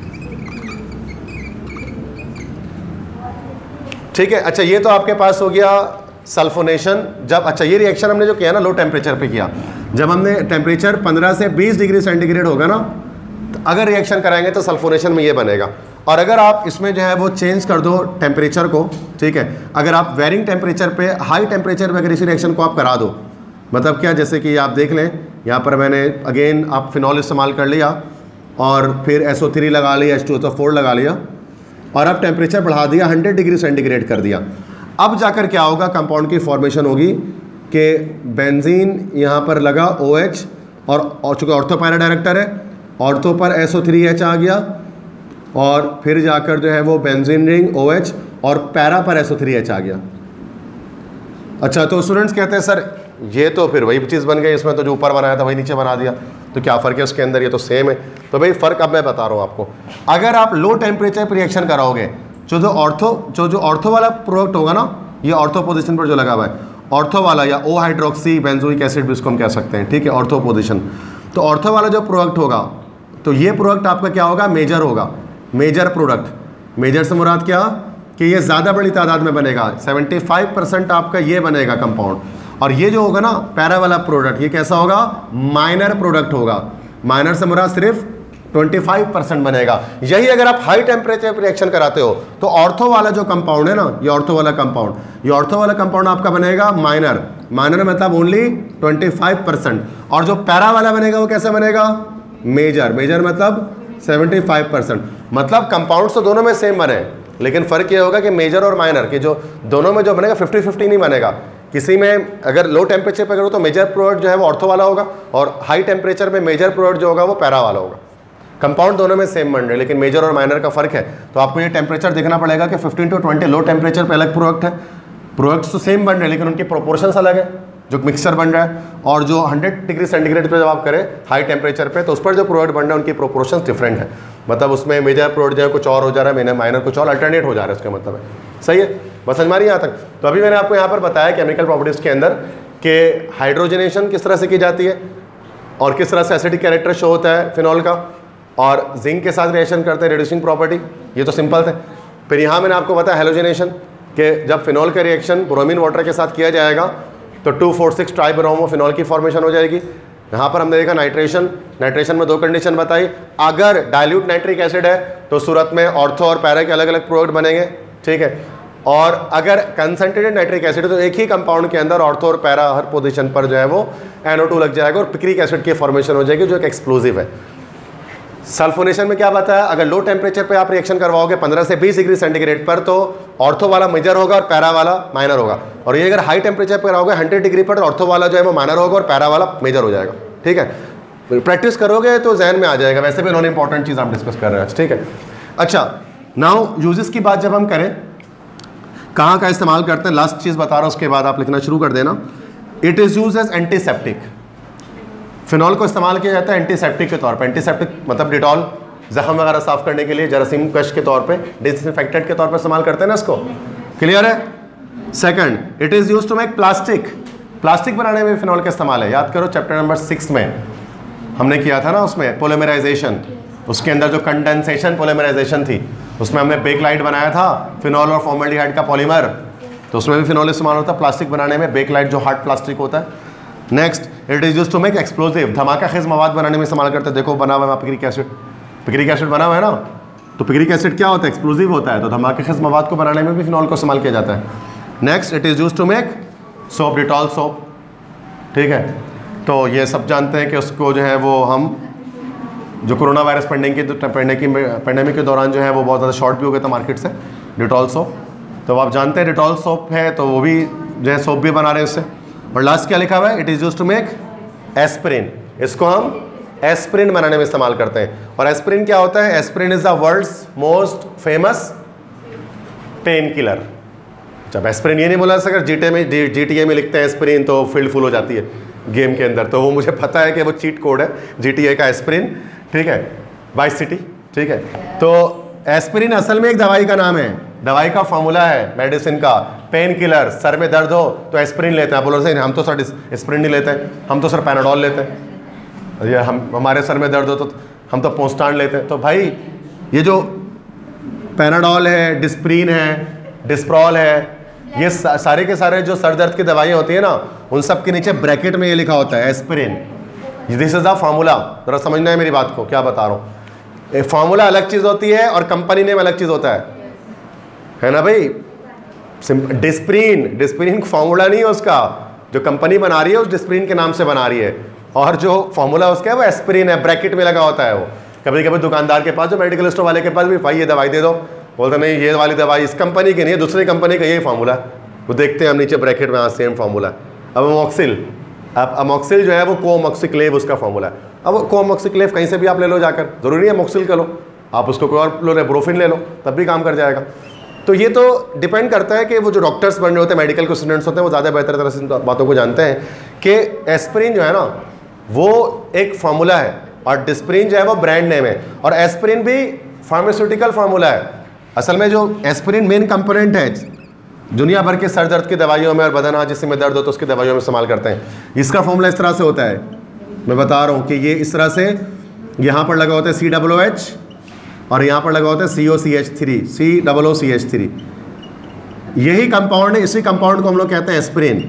ठीक है। अच्छा, ये तो आपके पास हो गया सल्फोनेशन। जब, अच्छा, ये रिएक्शन हमने जो किया ना लो टेम्परेचर पे किया, जब हमने टेम्परेचर पंद्रह से बीस डिग्री सेंटीग्रेड होगा ना, तो अगर रिएक्शन कराएंगे तो सल्फोनेशन में ये बनेगा। और अगर आप इसमें जो है वो चेंज कर दो टेम्परेचर को, ठीक है, अगर आप वेरिंग टेम्परेचर पे, हाई टेम्परेचर पे अगर इसी रिएक्शन को आप करा दो, मतलब क्या, जैसे कि आप देख लें यहाँ पर मैंने अगेन आप फिनॉल इस्तेमाल कर लिया और फिर एस ओ थ्री लगा लिया, H two S O four लगा लिया, और अब टेम्परेचर बढ़ा दिया, हंड्रेड डिग्री सेंटीग्रेड कर दिया। अब जाकर क्या होगा, कंपाउंड की फॉर्मेशन होगी कि बेंजीन यहाँ पर लगा ओ एच, और चूँकि ऑर्थो पैरा डायरेक्टर है, ऑर्थो पर एस ओ थ्री एच आ गया, और फिर जाकर जो है वो बेंजीन रिंग ओ एच, और पैरा पर एस ओ थ्री एच आ गया। अच्छा, तो स्टूडेंट्स कहते हैं सर ये तो फिर वही चीज़ बन गई, इसमें तो जो ऊपर बनाया था वही नीचे बना दिया, तो क्या फ़र्क है उसके अंदर, ये तो सेम है। तो भाई फ़र्क अब मैं बता रहा हूँ आपको। अगर आप लो टेम्परेचर पर रिएक्शन कराओगे, जो जो ऑर्थो जो जो ऑर्थो वाला प्रोडक्ट होगा ना, ये ऑर्थो पोजीशन पर जो लगा हुआ है, ऑर्थो वाला या ओ हाइड्रोक्सी बेंजोइक एसिड भी इसको हम कह सकते हैं, ठीक है, ऑर्थो पोजीशन। तो ऑर्थो वाला जो प्रोडक्ट होगा, तो ये प्रोडक्ट आपका क्या होगा, मेजर होगा, मेजर प्रोडक्ट। मेजर से मुराद क्या कि ये ज़्यादा बड़ी तादाद में बनेगा, पचहत्तर परसेंट आपका ये बनेगा कंपाउंड। और ये जो होगा ना पैरा वाला प्रोडक्ट, ये कैसा होगा, माइनर प्रोडक्ट होगा। माइनर से मुराद सिर्फ पच्चीस परसेंट बनेगा। यही अगर आप हाई टेम्परेचर पर रिएक्शन कराते हो तो ऑर्थो वाला जो कंपाउंड है ना, ये ऑर्थो वाला कंपाउंड, ये ऑर्थो वाला कंपाउंड आपका बनेगा माइनर। माइनर मतलब ओनली पच्चीस परसेंट। और जो पैरा वाला बनेगा वो कैसा बनेगा, मेजर। मेजर मतलब पचहत्तर परसेंट। मतलब कंपाउंड्स तो दोनों में सेम बने, लेकिन फ़र्क ये होगा कि मेजर और माइनर के जो दोनों में जो बनेगा फिफ्टी फिफ्टी नहीं बनेगा। किसी में अगर लो टेम्परेचर पर करो तो मेजर प्रोडक्ट जो है वो ऑर्थो वाला होगा, और हाई टेम्परेचर पे मेजर प्रोडक्ट जो होगा वो पैरा वाला होगा। कंपाउंड दोनों में सेम बन रहे, लेकिन मेजर और माइनर का फ़र्क है। तो आपको ये टेम्परेचर देखना पड़ेगा कि fifteen to twenty low temperature पे अलग प्रोडक्ट है, प्रोडक्ट्स तो सेम बन रहे हैं लेकिन उनकी प्रोपोर्शंस अलग है, जो मिक्सचर बन रहा है। और जो हंड्रेड डिग्री सेंटीग्रेड पे जब आप करें हाई टेम्परेचर पे, तो उस पर जो प्रोडक्ट बन रहा है उनकी प्रोपोर्शंस डिफरेंट है। मतलब उसमें मेजर प्रोडक्ट जो है कुछ और हो जा रहा है, माइनर कुछ और अल्टरनेट हो जा रहा है, उसका मतलब है। सही है, बस समझ मारिए यहाँ तक। तो अभी मैंने आपको यहाँ पर बताया केमिकल प्रॉपर्टीज़ के अंदर कि हाइड्रोजनेशन किस तरह से की जाती है और किस तरह से एसिडिक कैरेक्टर शो होता है फिनॉल का, और जिंक के साथ रिएक्शन करते हैं, रिड्यूसिंग प्रॉपर्टी, ये तो सिंपल थे। फिर यहाँ मैंने आपको बताया हेलोजनेशन, कि जब फिनॉल का रिएक्शन ब्रोमीन वाटर के साथ किया जाएगा तो two four six tribromophenol की फॉर्मेशन हो जाएगी। यहाँ पर हमने देखा नाइट्रेशन, नाइट्रेशन में दो कंडीशन बताई, अगर डाइल्यूट नाइट्रिक एसिड है तो सूरत में ऑर्थो और पैरा के अलग अलग प्रोडक्ट बनेंगे, ठीक है, और अगर कंसंट्रेटेड नाइट्रिक एसिड है तो एक ही कंपाउंड के अंदर ऑर्थो और पैरा हर पोजीशन पर जो है वो एन ओ टू लग जाएगा और पिक्रिक एसिड की फॉर्मेशन हो जाएगी जो एक एक्सप्लोजिव है। सल्फोनेशन में क्या बताया, अगर लो टेम्परेचर पे आप रिएक्शन करवाओगे पंद्रह से बीस डिग्री सेंटीग्रेड पर तो ऑर्थो वाला मेजर होगा और पैरा वाला माइनर होगा, और ये अगर हाई टेम्परेचर पर कराओगे हंड्रेड डिग्री पर तो ऑर्थो वाला जो है वो माइनर होगा और पैरा वाला मेजर हो जाएगा, ठीक है। प्रैक्टिस करोगे तो जहन में आ जाएगा, वैसे भी नॉन इंपॉर्टेंट चीज़ आप डिस्कस कर रहे हैं, ठीक है। अच्छा, नाउ यूजेस की बात जब हम करें, कहाँ का इस्तेमाल करते हैं, लास्ट चीज़ बता रहा हूँ, उसके बाद आप लिखना शुरू कर देना। It is use as antiseptic, phenol को इस्तेमाल किया जाता है एंटीसेप्टिक के तौर पे। एंटीसेप्टिक मतलब डिटॉल जख्म वगैरह साफ करने के लिए, जरासीम कश के तौर पे, डिसइंफेक्टेंट के तौर पे इस्तेमाल करते हैं ना इसको, क्लियर है। Second, it is use to make plastic, plastic बनाने में फिनॉल का इस्तेमाल है। याद करो चैप्टर नंबर सिक्स में हमने किया था ना, उसमें पोलीमराइजेशन, उसके अंदर जो कंडेंसेशन पोलीमराइजेशन थी उसमें हमने बेकलाइट बनाया था फिनॉल और फॉर्मल्डिहाइड का पॉलीमर, तो उसमें भी फिनॉल इस्तेमाल होता है प्लास्टिक बनाने में, बेकलाइट जो हार्ड प्लास्टिक होता है। Next, it is used to make explosive, धमाका खेज मवाद बनाने में इस्तेमाल करते हैं। देखो बना हुआ है पिक्रिक एसिड, पिक्रिक एसिड बना हुआ है ना, तो पिक्रिक एसिड क्या होता है, एक्सप्लोजिव होता है, तो धमाका खेज मवाद को बनाने में भी फिनॉल को इस्तेमाल किया जाता है। Next, it is used to make soap, Dettol soap, ठीक है। तो ये सब जानते हैं कि उसको जो है वो हम जो कोरोना वायरस पेंडेमिक की पेंडेमिक के दौरान जो है वो बहुत ज़्यादा शॉर्ट भी हो गया था मार्केट से, डिटॉल सोप, तो आप जानते हैं डिटॉल सोप है तो वो भी जो है सोप भी बना रहे हैं उससे। और लास्ट क्या लिखा हुआ है, it is used to make aspirin, इसको हम एस्पिरिन बनाने में इस्तेमाल करते हैं। और एस्पिरिन क्या होता है, aspirin is the world's most famous painkiller. जब एस्पिरिन ये नहीं बोला अगर जीटे में जी टी ए में लिखते हैं एस्पिरिन तो फील्ड फुल हो जाती है गेम के अंदर, तो वो मुझे पता है कि वो चीट कोड है जी टी ए का एस्पिरिन, ठीक है, वाइस सिटी, ठीक है। तो एस्पिरिन असल में एक दवाई का नाम है, दवाई का फॉर्मूला है मेडिसिन का, पेन किलर, सर में दर्द हो तो एस्पिरिन लेते हैं। आप बोलो सही, हम तो सर एस्पिरिन नहीं लेते हैं, हम तो सर पैनाडोल लेते हैं, ये हम हमारे सर में दर्द हो तो हम तो पोस्टान लेते हैं। तो भाई ये जो पैनाडोल है, डिस्प्रीन है, डिस्प्रॉल है, ये सारे के सारे जो सर दर्द की दवाइयाँ होती है ना, उन सब के नीचे ब्रैकेट में ये लिखा होता है aspirin, this is the formula. जरा समझना है मेरी बात को, क्या बता रहा हूँ। फार्मूला अलग चीज़ होती है और कंपनी नेम अलग चीज़ होता है, है ना भाई। डिस्प्रीन, डिस्प्रीन फार्मूला नहीं है उसका, जो कंपनी बना रही है उस डिस्प्रीन के नाम से बना रही है, और जो फार्मूला उसका है वो एस्पिरिन है, ब्रैकेट में लगा होता है वो। कभी कभी दुकानदार के पास, जो मेडिकल स्टोर वाले के पास भी, भाई ये दवाई दे दो, बोलते नहीं ये वाली दवाई इस कंपनी की नहीं है, दूसरी कंपनी का यही फार्मूला, वो देखते हैं हम नीचे ब्रैकेट में, हाँ सेम फार्मूला। अब अमोक्सिल, अब अमोक्सिल जो है वो कोमोक्सिक्लेव उसका फार्मूला है। अब कोमोक्सिक्लेव कहीं से भी आप ले लो जाकर, जरूरी है अमोक्सिल का लो, आप उसको कोई और लो, ब्रोफिन ले लो, तब भी काम कर जाएगा। तो ये तो डिपेंड करता है कि वो जो डॉक्टर्स बन रहे होते हैं, मेडिकल के स्टूडेंट्स होते हैं, वो ज़्यादा बेहतर तरह से बातों को जानते हैं कि एस्पिरिन जो है ना वो एक फार्मूला है और डिस्प्रीन जो है वो ब्रांड नेम है, और एस्पिरिन भी फार्मास्यूटिकल फार्मूला है। असल में जो एस्पिरिन मेन कंपोनेंट है दुनिया भर के सर दर्द की दवाइयों में और बदन आज जिसमें दर्द हो तो उसकी दवाइयों में इस्तेमाल करते हैं। इसका फॉर्मूला इस तरह से होता है, मैं बता रहा हूँ कि ये इस तरह से यहाँ पर लगा होता है सी डब्लो एच और यहाँ पर लगा होता है C O C H three, C double O C H three, यही कंपाउंड है। इसी कंपाउंड को हम लोग कहते हैं एस्पिरिन,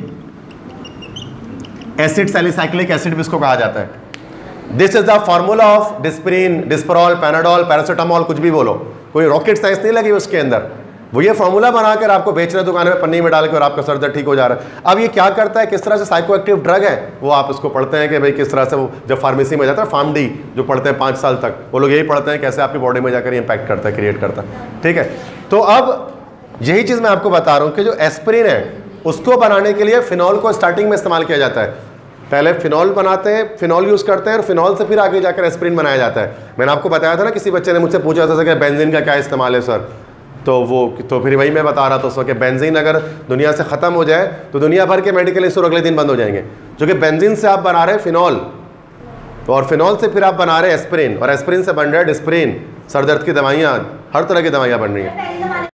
एसिड सैलिसाइक्लिक एसिड भी इसको कहा जाता है। This is the formula of Disprin, Disprol, Panadol, paracetamol, कुछ भी बोलो, कोई रॉकेट साइंस नहीं लगी उसके अंदर, वो ये फॉर्मूला बनाकर आपको बेच रहे दुकान में पन्नी में डाल के और आपका सर दर्द ठीक हो जा रहा है। अब ये क्या करता है, किस तरह से साइको एक्टिव ड्रग है वो आप इसको पढ़ते हैं कि भाई किस तरह से वो जब फार्मेसी में जाता है, फार्म डी जो पढ़ते हैं पाँच साल तक, वो लोग यही पढ़ते हैं कैसे आपकी बॉडी में जाकर इम्पैक्ट करता है, क्रिएट करता है, ठीक है। तो अब यही चीज़ मैं आपको बता रहा हूँ कि जो एस्पिरिन है उसको बनाने के लिए फिनॉल को स्टार्टिंग में इस्तेमाल किया जाता है। पहले फिनॉल बनाते हैं, फिनॉल यूज़ करते हैं और फिनॉल से फिर आगे जाकर एस्पिरिन बनाया जाता है। मैंने आपको बताया था ना, किसी बच्चे ने मुझसे पूछा था कि बेंजीन का क्या इस्तेमाल है सर, तो वो तो फिर वही मैं बता रहा था उसमें कि बेंजीन अगर दुनिया से ख़त्म हो जाए तो दुनिया भर के मेडिकल स्टोर अगले दिन बंद हो जाएंगे, जो कि बेंजीन से आप बना रहे हैं फिनॉल, तो और फिनॉल से फिर आप बना रहे हैं एस्पिरिन, और एस्पिरिन से बन रहा है डिस्प्रीन, सर दर्द की दवाइयाँ, हर तरह की दवाइयाँ बन रही हैं।